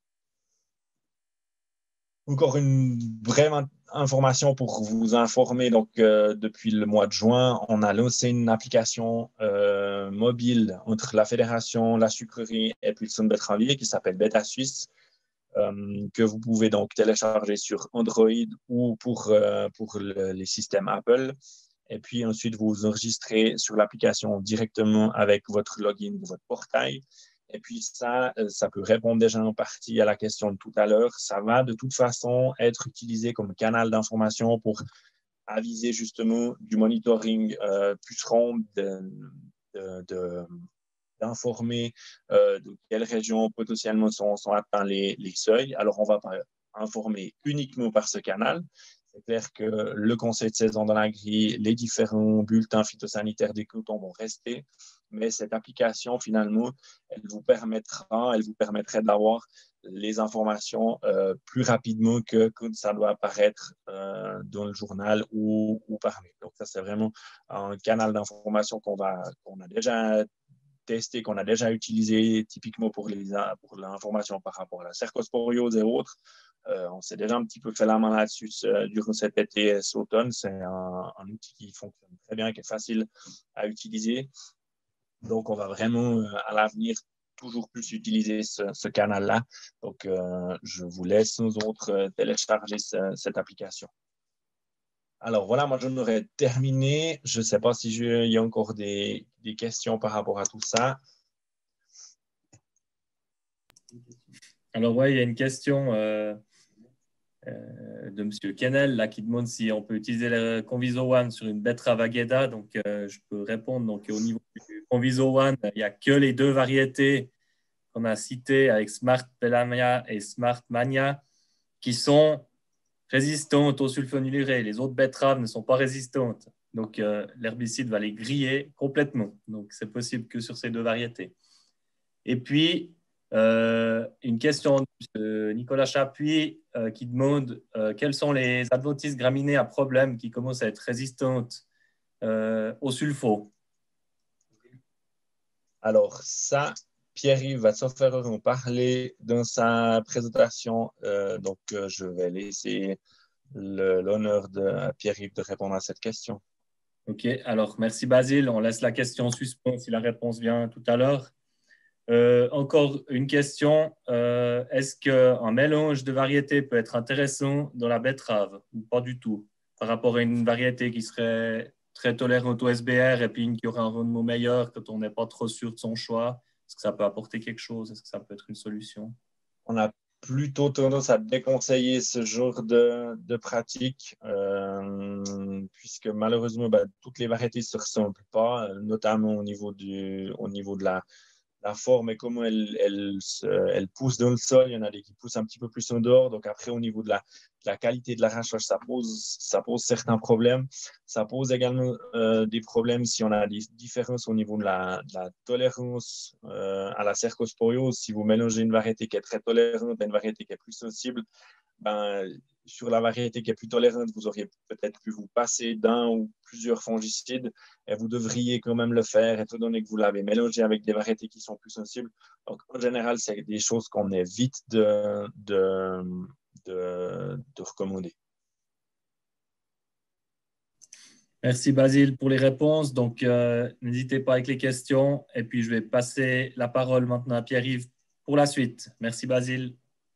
Encore une vraie information pour vous informer. Donc, euh, depuis le mois de juin, on a lancé une application euh, mobile entre la fédération, la sucrerie et puis le Centre Betteravier qui s'appelle Beta Suisse, euh, que vous pouvez donc télécharger sur Android ou pour, euh, pour le, les systèmes Apple. Et puis ensuite, vous vous enregistrez sur l'application directement avec votre login de votre portail. Et puis ça, ça peut répondre déjà en partie à la question de tout à l'heure. Ça va de toute façon être utilisé comme canal d'information pour aviser justement du monitoring euh, puceron, de, de, de, d'informer euh, de quelles régions potentiellement sont, sont atteints les, les seuils. Alors, on va pas informer uniquement par ce canal. C'est clair que le conseil de saison dans la grille, les différents bulletins phytosanitaires des cantons vont rester, mais cette application, finalement, elle vous permettra, elle vous permettrait d'avoir les informations euh, plus rapidement que quand ça doit apparaître euh, dans le journal ou, ou par mail. Donc, ça, c'est vraiment un canal d'information qu'on va, qu'on a déjà testé, qu'on a déjà utilisé typiquement pour, les, pour l'information par rapport à la cercosporiose et autres. Euh, on s'est déjà un petit peu fait la main là-dessus euh, durant cet été, cet automne. C'est un, un outil qui fonctionne très bien, qui est facile à utiliser. Donc, on va vraiment, euh, à l'avenir, toujours plus utiliser ce, ce canal-là. Donc, euh, je vous laisse, nous autres, euh, télécharger ce, cette application. Alors, voilà, moi, j'en aurais terminé. Je ne sais pas si je, il y a encore des, des questions par rapport à tout ça. Alors, oui, il y a une question euh, euh, de M. Kennel là, qui demande si on peut utiliser le Conviso One sur une betterave Agueda. Donc, euh, je peux répondre. Donc, au niveau du Conviso One, il n'y a que les deux variétés qu'on a citées avec Smart Pelamia et Smart Mania qui sont résistantes au sulfonylurée. Les autres betteraves ne sont pas résistantes. Donc, euh, l'herbicide va les griller complètement. Donc, c'est possible que sur ces deux variétés. Et puis, euh, une question de Nicolas Chapuis euh, qui demande euh, quelles sont les adventices graminées à problème qui commencent à être résistantes euh, au sulfo. Alors, ça, Pierre-Yves va sauf erreur en parler dans sa présentation. Euh, donc, euh, je vais laisser le, l'honneur de Pierre-Yves de répondre à cette question. OK. Alors, merci Basile. On laisse la question en suspens si la réponse vient tout à l'heure. Euh, encore une question. Euh, est-ce qu'un mélange de variétés peut être intéressant dans la betterave ou pas du tout par rapport à une variété qui serait très tolérante au S B R et puis une qui aurait un rendement meilleur quand on n'est pas trop sûr de son choix? Est-ce que ça peut apporter quelque chose? Est-ce que ça peut être une solution? On a plutôt tendance à déconseiller ce genre de, de pratique euh, puisque malheureusement, bah, toutes les variétés ne se ressemblent pas, notamment au niveau, du, au niveau de la la forme et comment elle, elle, se, elle pousse dans le sol. Il y en a des qui poussent un petit peu plus en dehors. Donc après, au niveau de la, de la qualité de l'arrachage, ça pose, ça pose certains problèmes. Ça pose également euh, des problèmes si on a des différences au niveau de la, de la tolérance euh, à la cercosporiose. Si vous mélangez une variété qui est très tolérante et une variété qui est plus sensible, ben, sur la variété qui est plus tolérante, vous auriez peut-être pu vous passer d'un ou plusieurs fongicides et vous devriez quand même le faire, étant donné que vous l'avez mélangé avec des variétés qui sont plus sensibles. Donc, en général, c'est des choses qu'on évite de, de, de, de recommander. Merci Basile pour les réponses. Donc, euh, n'hésitez pas avec les questions. Et puis, je vais passer la parole maintenant à Pierre-Yves pour la suite. Merci Basile.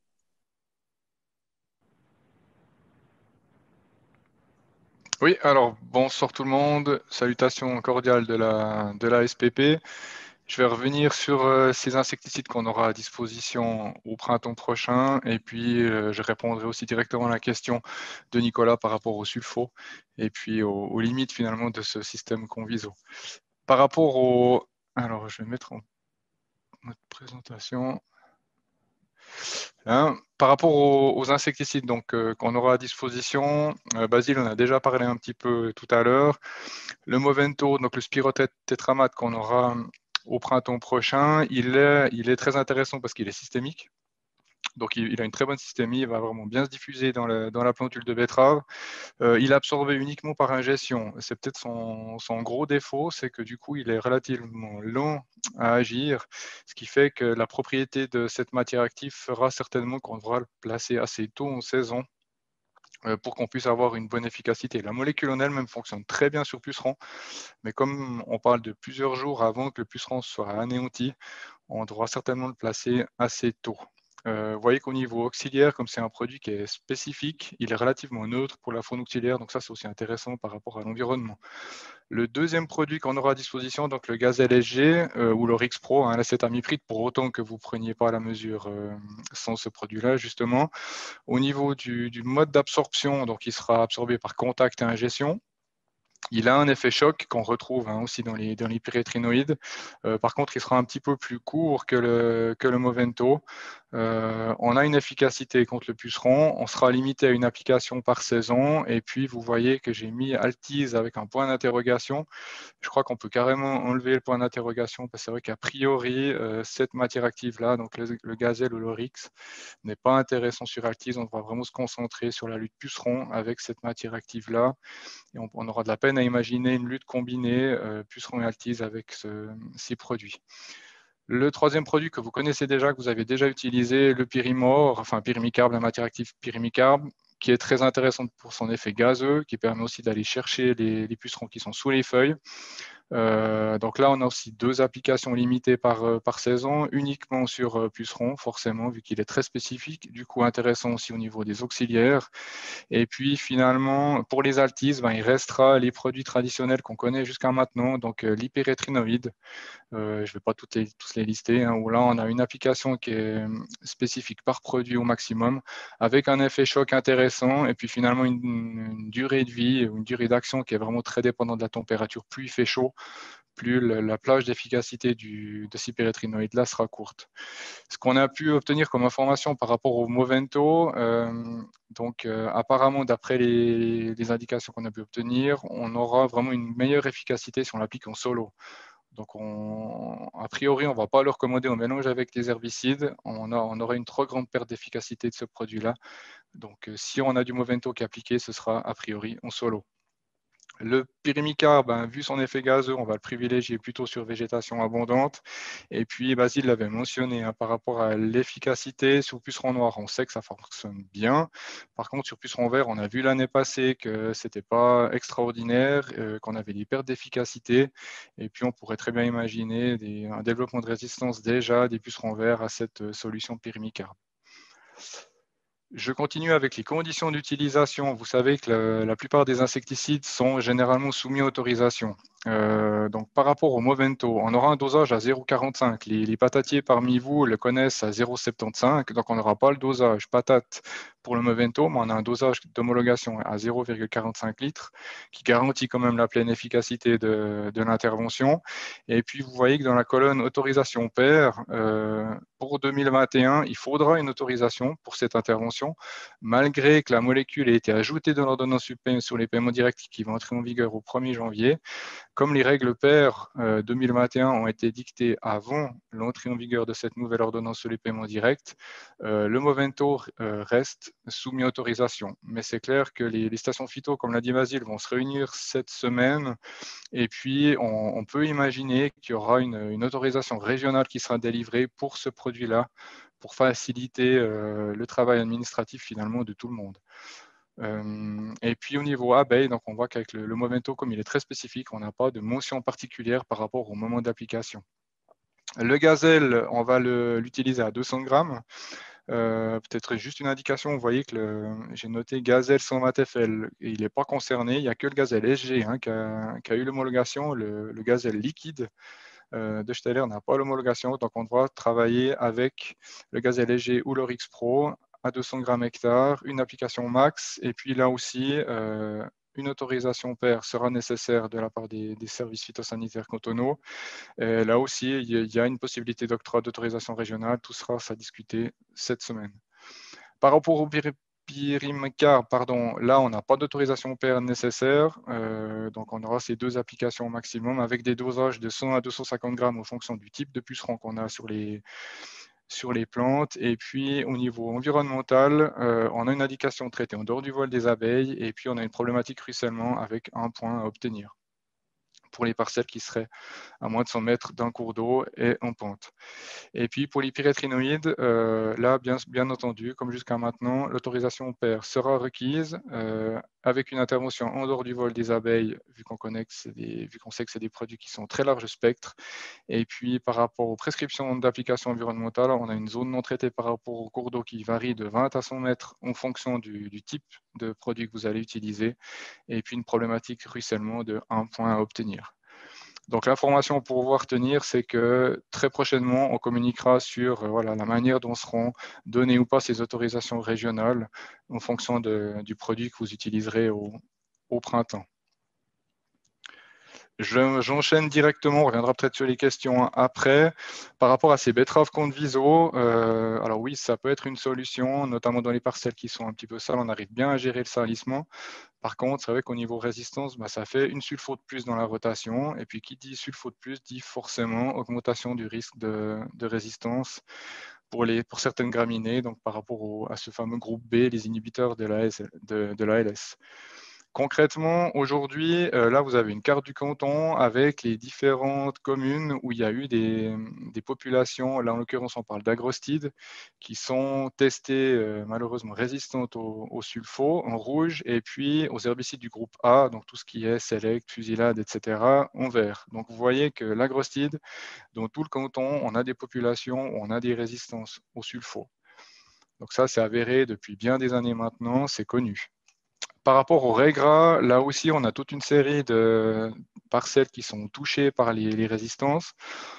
Oui, alors bonsoir tout le monde, salutations cordiales de la, de la S P P. Je vais revenir sur euh, ces insecticides qu'on aura à disposition au printemps prochain et puis euh, je répondrai aussi directement à la question de Nicolas par rapport au sulfo et puis aux, aux limites finalement de ce système Conviso. Par rapport au... Alors je vais mettre en mode présentation... Hein, par rapport aux, aux insecticides donc, euh, qu'on aura à disposition, euh, Basile en a déjà parlé un petit peu tout à l'heure. Le Movento, donc le spirotétramate qu'on aura au printemps prochain, il est, il est très intéressant parce qu'il est systémique. Donc il, il a une très bonne systémie, il va vraiment bien se diffuser dans, le, dans la plantule de betterave. Euh, il est absorbé uniquement par ingestion. C'est peut-être son, son gros défaut, c'est que du coup il est relativement lent à agir, ce qui fait que la propriété de cette matière active fera certainement qu'on devra le placer assez tôt en saison pour qu'on puisse avoir une bonne efficacité. La molécule en elle-même fonctionne très bien sur puceron, mais comme on parle de plusieurs jours avant que le puceron soit anéanti, on devra certainement le placer assez tôt. Euh, vous voyez qu'au niveau auxiliaire, comme c'est un produit qui est spécifique, il est relativement neutre pour la faune auxiliaire, donc ça c'est aussi intéressant par rapport à l'environnement. Le deuxième produit qu'on aura à disposition, donc le Gazelle S G euh, ou le Rix Pro, hein, l'acétamipride, pour autant que vous ne preniez pas la mesure euh, sans ce produit-là, justement. Au niveau du, du mode d'absorption, donc il sera absorbé par contact et ingestion. Il a un effet choc qu'on retrouve hein, aussi dans les, dans les pyrétrinoïdes. Euh, par contre, il sera un petit peu plus court que le, que le Movento. Euh, on a une efficacité contre le puceron. On sera limité à une application par saison. Et puis, vous voyez que j'ai mis Altise avec un point d'interrogation. Je crois qu'on peut carrément enlever le point d'interrogation parce que c'est vrai qu'a priori, euh, cette matière active-là, donc le, le Gazelle ou le Rix, n'est pas intéressant sur Altise. On devra vraiment se concentrer sur la lutte puceron avec cette matière active-là. Et on, on aura de la peine à imaginer une lutte combinée euh, puceron et Altise avec ce, ces produits. Le troisième produit que vous connaissez déjà, que vous avez déjà utilisé, le pyrimor, enfin pyrimicarbe, la matière active pyrimicarbe, qui est très intéressante pour son effet gazeux, qui permet aussi d'aller chercher les, les pucerons qui sont sous les feuilles. Euh, donc là, on a aussi deux applications limitées par, par saison, uniquement sur euh, puceron, forcément, vu qu'il est très spécifique, du coup intéressant aussi au niveau des auxiliaires. Et puis finalement, pour les altises, ben, il restera les produits traditionnels qu'on connaît jusqu'à maintenant, donc euh, l'hyperétrinoïde. Euh, je ne vais pas toutes les, tous les lister, hein, où là, on a une application qui est spécifique par produit au maximum, avec un effet choc intéressant, et puis finalement une, une durée de vie, une durée d'action qui est vraiment très dépendante de la température. Plus il fait chaud, plus le, la plage d'efficacité de ces pyrétrinoïdes là sera courte. Ce qu'on a pu obtenir comme information par rapport au Movento, euh, donc euh, apparemment d'après les, les indications qu'on a pu obtenir, on aura vraiment une meilleure efficacité si on l'applique en solo. Donc, on, a priori, on ne va pas le recommander en mélange avec des herbicides. On, a, on aura une trop grande perte d'efficacité de ce produit-là. Donc, euh, si on a du Movento qui est appliqué, ce sera a priori en solo. Le pyrimicarbe, ben, vu son effet gazeux, on va le privilégier plutôt sur végétation abondante. Et puis, Basile l'avait mentionné hein, par rapport à l'efficacité sur puceron noir, on sait que ça fonctionne bien. Par contre, sur puceron vert, on a vu l'année passée que ce n'était pas extraordinaire, euh, qu'on avait des pertes d'efficacité. Et puis, on pourrait très bien imaginer des, un développement de résistance déjà des pucerons verts à cette solution pyrimicarbe. Je continue avec les conditions d'utilisation. Vous savez que la, la plupart des insecticides sont généralement soumis à autorisation. Euh, donc, par rapport au Movento, on aura un dosage à zéro virgule quarante-cinq. Les, les patatiers parmi vous le connaissent à zéro virgule soixante-quinze. Donc, on n'aura pas le dosage patate pour le Movento, mais on a un dosage d'homologation à zéro virgule quarante-cinq litres qui garantit quand même la pleine efficacité de, de l'intervention. Et puis, vous voyez que dans la colonne autorisation pair, euh, pour deux mille vingt et un, il faudra une autorisation pour cette intervention, malgré que la molécule ait été ajoutée dans l'ordonnance U P M sur les paiements directs qui vont entrer en vigueur au premier janvier. Comme les règles pair euh, deux mille vingt et un ont été dictées avant l'entrée en vigueur de cette nouvelle ordonnance sur les paiements directs, euh, le Movento euh, reste soumis à autorisation. Mais c'est clair que les, les stations phyto, comme l'a dit Basile, vont se réunir cette semaine et puis on, on peut imaginer qu'il y aura une, une autorisation régionale qui sera délivrée pour ce produit-là, pour faciliter euh, le travail administratif finalement de tout le monde. Euh, et puis au niveau abeille, donc on voit qu'avec le, le Movento, comme il est très spécifique, on n'a pas de mention particulière par rapport au moment d'application. Le gazelle, on va l'utiliser à deux cents grammes. Euh, Peut-être juste une indication, vous voyez que j'ai noté gazelle cent vingt F L, et il n'est pas concerné, il n'y a que le gazelle S G hein, qui, a, qui a eu l'homologation, le, le gazelle liquide euh, de Steller n'a pas l'homologation, donc on doit travailler avec le gazelle S G ou l'Orix Pro à deux cents grammes hectare, une application max, et puis là aussi, euh, une autorisation pair sera nécessaire de la part des, des services phytosanitaires cantonaux. Et là aussi, il y a une possibilité d'octroi d'autorisation régionale, tout sera à discuter cette semaine. Par rapport au Pyrimcar, pardon, là, on n'a pas d'autorisation pair nécessaire, euh, donc on aura ces deux applications au maximum avec des dosages de cent à deux cent cinquante grammes en fonction du type de puceron qu'on a sur les, sur les plantes. Et puis au niveau environnemental, euh, on a une indication traitée en dehors du vol des abeilles et puis on a une problématique ruissellement avec un point à obtenir pour les parcelles qui seraient à moins de cent mètres d'un cours d'eau et en pente. Et puis pour les pyrétrinoïdes, euh, là, bien, bien entendu, comme jusqu'à maintenant, l'autorisation pair sera requise euh, avec une intervention en dehors du vol des abeilles, vu qu'on connaît que c'est des, vu qu'on sait que c'est des produits qui sont très large spectre. Et puis par rapport aux prescriptions d'application environnementale, on a une zone non traitée par rapport au cours d'eau qui varie de vingt à cent mètres en fonction du, du type de produit que vous allez utiliser. Et puis une problématique ruissellement de un point à obtenir. Donc l'information pour pouvoir tenir, c'est que très prochainement, on communiquera sur euh, voilà, la manière dont seront données ou pas ces autorisations régionales en fonction de, du produit que vous utiliserez au, au printemps. J'enchaîne directement, on reviendra peut-être sur les questions après. Par rapport à ces betteraves contre viso, euh, alors oui, ça peut être une solution, notamment dans les parcelles qui sont un petit peu sales, on arrive bien à gérer le salissement. Par contre, c'est vrai qu'au niveau résistance, bah, ça fait une sulfo de plus dans la rotation. Et puis, qui dit sulfo de plus dit forcément augmentation du risque de, de résistance pour, les, pour certaines graminées, donc par rapport au, à ce fameux groupe B, les inhibiteurs de la, de, de la L S. Concrètement, aujourd'hui, euh, là, vous avez une carte du canton avec les différentes communes où il y a eu des, des populations, là en l'occurrence on parle d'agrostides, qui sont testées euh, malheureusement résistantes au, au sulfo en rouge et puis aux herbicides du groupe A, donc tout ce qui est Select, Fusilade, et cetera en vert. Donc vous voyez que l'agrostide, dans tout le canton, on a des populations où on a des résistances au sulfo. Donc ça, c'est avéré depuis bien des années maintenant, c'est connu. Par rapport au régras, là aussi, on a toute une série de parcelles qui sont touchées par les, les résistances.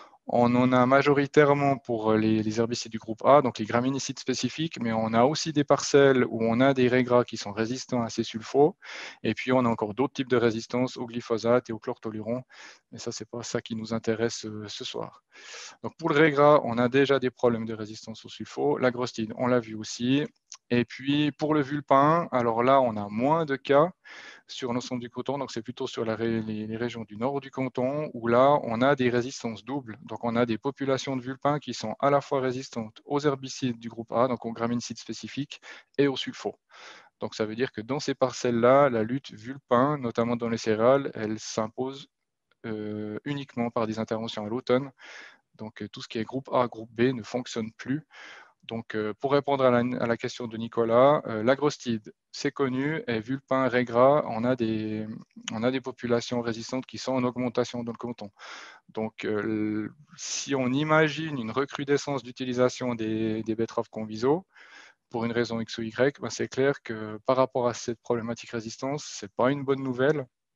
On en a majoritairement pour les, les herbicides du groupe A, donc les graminicides spécifiques, mais on a aussi des parcelles où on a des régras qui sont résistants à ces sulfos. Et puis, on a encore d'autres types de résistance au glyphosate et au chlortoluron. Mais ça, ce n'est pas ça qui nous intéresse euh, ce soir. Donc, pour le régras, on a déjà des problèmes de résistance au sulfo. L'agrostide, on l'a vu aussi. Et puis, pour le vulpin, alors là, on a moins de cas sur l'ensemble du canton, donc c'est plutôt sur la, les, les régions du nord du canton, où là, on a des résistances doubles. Donc, on a des populations de vulpins qui sont à la fois résistantes aux herbicides du groupe A, donc aux graminicides spécifiques, et aux sulfos. Donc, ça veut dire que dans ces parcelles-là, la lutte vulpin, notamment dans les céréales, elle s'impose euh, uniquement par des interventions à l'automne. Donc, tout ce qui est groupe A, groupe B ne fonctionne plus. Donc, euh, pour répondre à la, à la question de Nicolas, euh, l'agrostide, c'est connu, et vulpin, régras, on a, des, on a des populations résistantes qui sont en augmentation dans le canton. Donc, euh, si on imagine une recrudescence d'utilisation des, des betteraves conviso, pour une raison X ou Y, ben c'est clair que par rapport à cette problématique résistance, ce n'est pas une bonne nouvelle.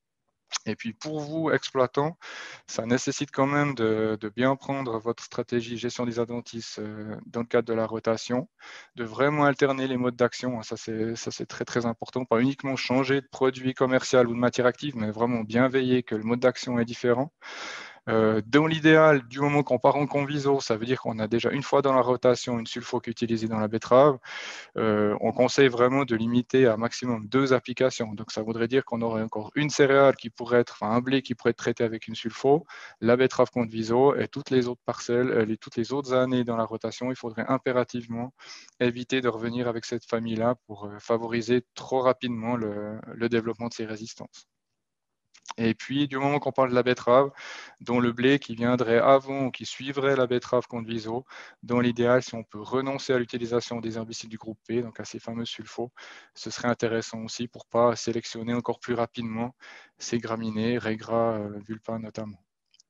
Et puis pour vous, exploitants, ça nécessite quand même de, de bien prendre votre stratégie gestion des adventices euh, dans le cadre de la rotation, de vraiment alterner les modes d'action. Ça, c'est très, très important. Pas uniquement changer de produit commercial ou de matière active, mais vraiment bien veiller que le mode d'action est différent. Euh, dans l'idéal, du moment qu'on part en conviso, ça veut dire qu'on a déjà une fois dans la rotation une sulfo qui est utilisée dans la betterave. Euh, on conseille vraiment de limiter à maximum deux applications. Donc, ça voudrait dire qu'on aurait encore une céréale qui pourrait être, enfin un blé qui pourrait être traité avec une sulfo, la betterave contre viso et toutes les autres parcelles, euh, les, toutes les autres années dans la rotation, il faudrait impérativement éviter de revenir avec cette famille-là pour euh, favoriser trop rapidement le, le développement de ces résistances. Et puis, du moment qu'on parle de la betterave, dont le blé qui viendrait avant ou qui suivrait la betterave contre viso, dans l'idéal, si on peut renoncer à l'utilisation des herbicides du groupe P, donc à ces fameux sulfos, ce serait intéressant aussi pour ne pas sélectionner encore plus rapidement ces graminées, raies-gras, euh, vulpins notamment.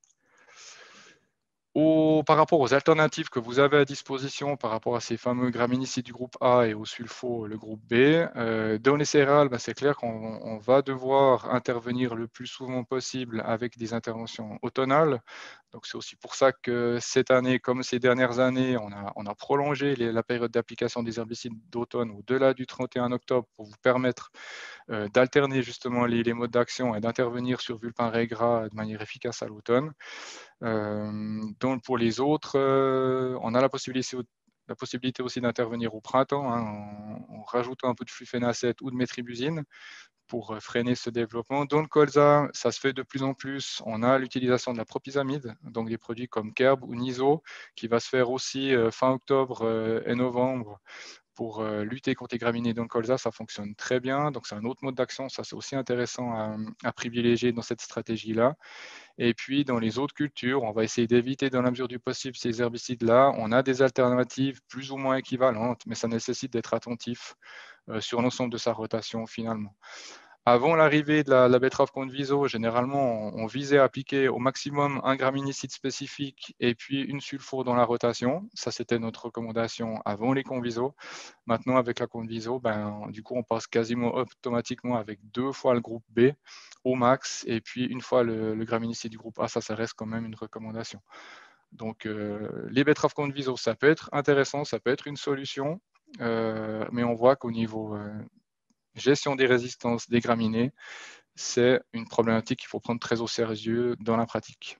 Au, par rapport aux alternatives que vous avez à disposition par rapport à ces fameux graminicides du groupe A et au sulfo, le groupe B, euh, dans les céréales, ben c'est clair qu'on va devoir intervenir le plus souvent possible avec des interventions automnales. Donc c'est aussi pour ça que cette année, comme ces dernières années, on a, on a prolongé les, la période d'application des herbicides d'automne au-delà du trente et un octobre pour vous permettre euh, d'alterner justement les, les modes d'action et d'intervenir sur vulpin raies gras de manière efficace à l'automne. Euh, donc pour les autres, euh, on a la possibilité, la possibilité aussi d'intervenir au printemps hein, en, en rajoutant un peu de flufénacette ou de métribusine pour freiner ce développement. Dans le colza, ça se fait de plus en plus. On a l'utilisation de la propyzamide, donc des produits comme Kerb ou Niso, qui va se faire aussi euh, fin octobre euh, et novembre pour euh, lutter contre les graminées dans le colza. Ça fonctionne très bien. Donc c'est un autre mode d'action. Ça, c'est aussi intéressant à, à privilégier dans cette stratégie-là. Et puis, dans les autres cultures, on va essayer d'éviter dans la mesure du possible ces herbicides-là. On a des alternatives plus ou moins équivalentes, mais ça nécessite d'être attentif euh, sur l'ensemble de sa rotation finalement. Avant l'arrivée de la, la betterave contre viso, généralement, on, on visait à appliquer au maximum un graminicide spécifique et puis une sulfure dans la rotation. Ça, c'était notre recommandation avant les conviso. Maintenant, avec la contre viso, ben, du coup, on passe quasiment automatiquement avec deux fois le groupe B au max et puis une fois le, le graminicide du groupe A. Ça, ça reste quand même une recommandation. Donc, euh, les betteraves contre viso, ça peut être intéressant, ça peut être une solution, euh, mais on voit qu'au niveau euh, gestion des résistances des graminées, c'est une problématique qu'il faut prendre très au sérieux dans la pratique.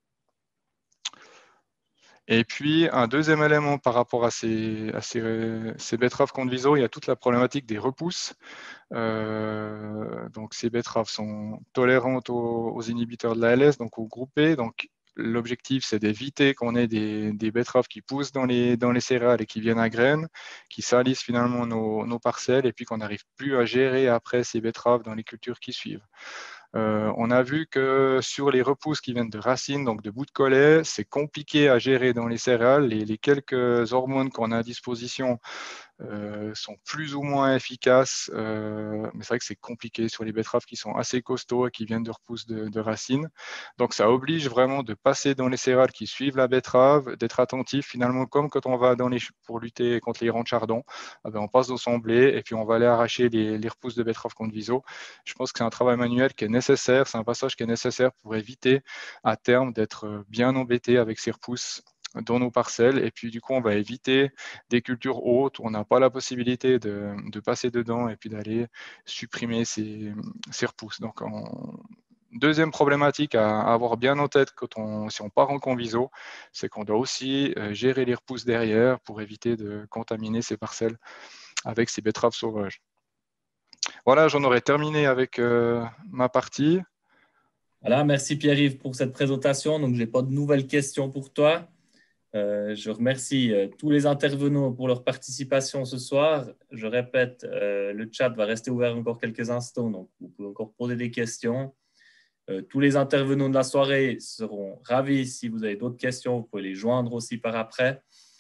Et puis, un deuxième élément par rapport à ces, à ces, ces betteraves contre viso, il y a toute la problématique des repousses. Euh, donc, ces betteraves sont tolérantes aux, aux inhibiteurs de l'A L S, donc au groupe B. Donc, l'objectif, c'est d'éviter qu'on ait des, des betteraves qui poussent dans les, dans les céréales et qui viennent à graines, qui salissent finalement nos, nos parcelles et puis qu'on n'arrive plus à gérer après ces betteraves dans les cultures qui suivent. Euh, on a vu que sur les repousses qui viennent de racines, donc de bout de collet, c'est compliqué à gérer dans les céréales. Les, les quelques hormones qu'on a à disposition euh, sont plus ou moins efficaces, euh, mais c'est vrai que c'est compliqué sur les betteraves qui sont assez costauds et qui viennent de repousses de, de racines. Donc ça oblige vraiment de passer dans les céréales qui suivent la betterave, d'être attentif finalement comme quand on va dans les, pour lutter contre les rangs de chardon, eh bien, on passe dans son blé et puis on va aller arracher les, les repousses de betterave contre viso. Je pense que c'est un travail manuel qui est nécessaire, c'est un passage qui est nécessaire pour éviter à terme d'être bien embêté avec ces repousses dans nos parcelles. Et puis, du coup, on va éviter des cultures hautes où on n'a pas la possibilité de, de passer dedans et puis d'aller supprimer ces, ces repousses. Donc, en, deuxième problématique à avoir bien en tête quand on, si on part en conviso, c'est qu'on doit aussi gérer les repousses derrière pour éviter de contaminer ces parcelles avec ces betteraves sauvages. Voilà, j'en aurais terminé avec euh, ma partie. Voilà, merci Pierre-Yves pour cette présentation. Donc, je n'ai pas de nouvelles questions pour toi. Euh, je remercie euh, tous les intervenants pour leur participation ce soir. Je répète, euh, le chat va rester ouvert encore quelques instants, donc vous pouvez encore poser des questions. Euh, tous les intervenants de la soirée seront ravis. Si vous avez d'autres questions, vous pouvez les joindre aussi par après.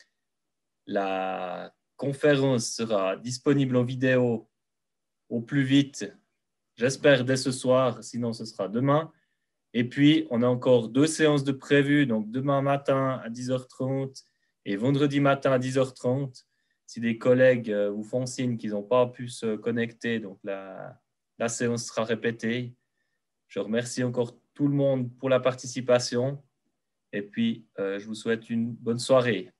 La conférence sera disponible en vidéo au plus vite, j'espère dès ce soir, sinon ce sera demain. Et puis, on a encore deux séances de prévues, donc demain matin à dix heures trente et vendredi matin à dix heures trente. Si des collègues vous font signe qu'ils n'ont pas pu se connecter, donc la, la séance sera répétée. Je remercie encore tout le monde pour la participation et puis euh, je vous souhaite une bonne soirée.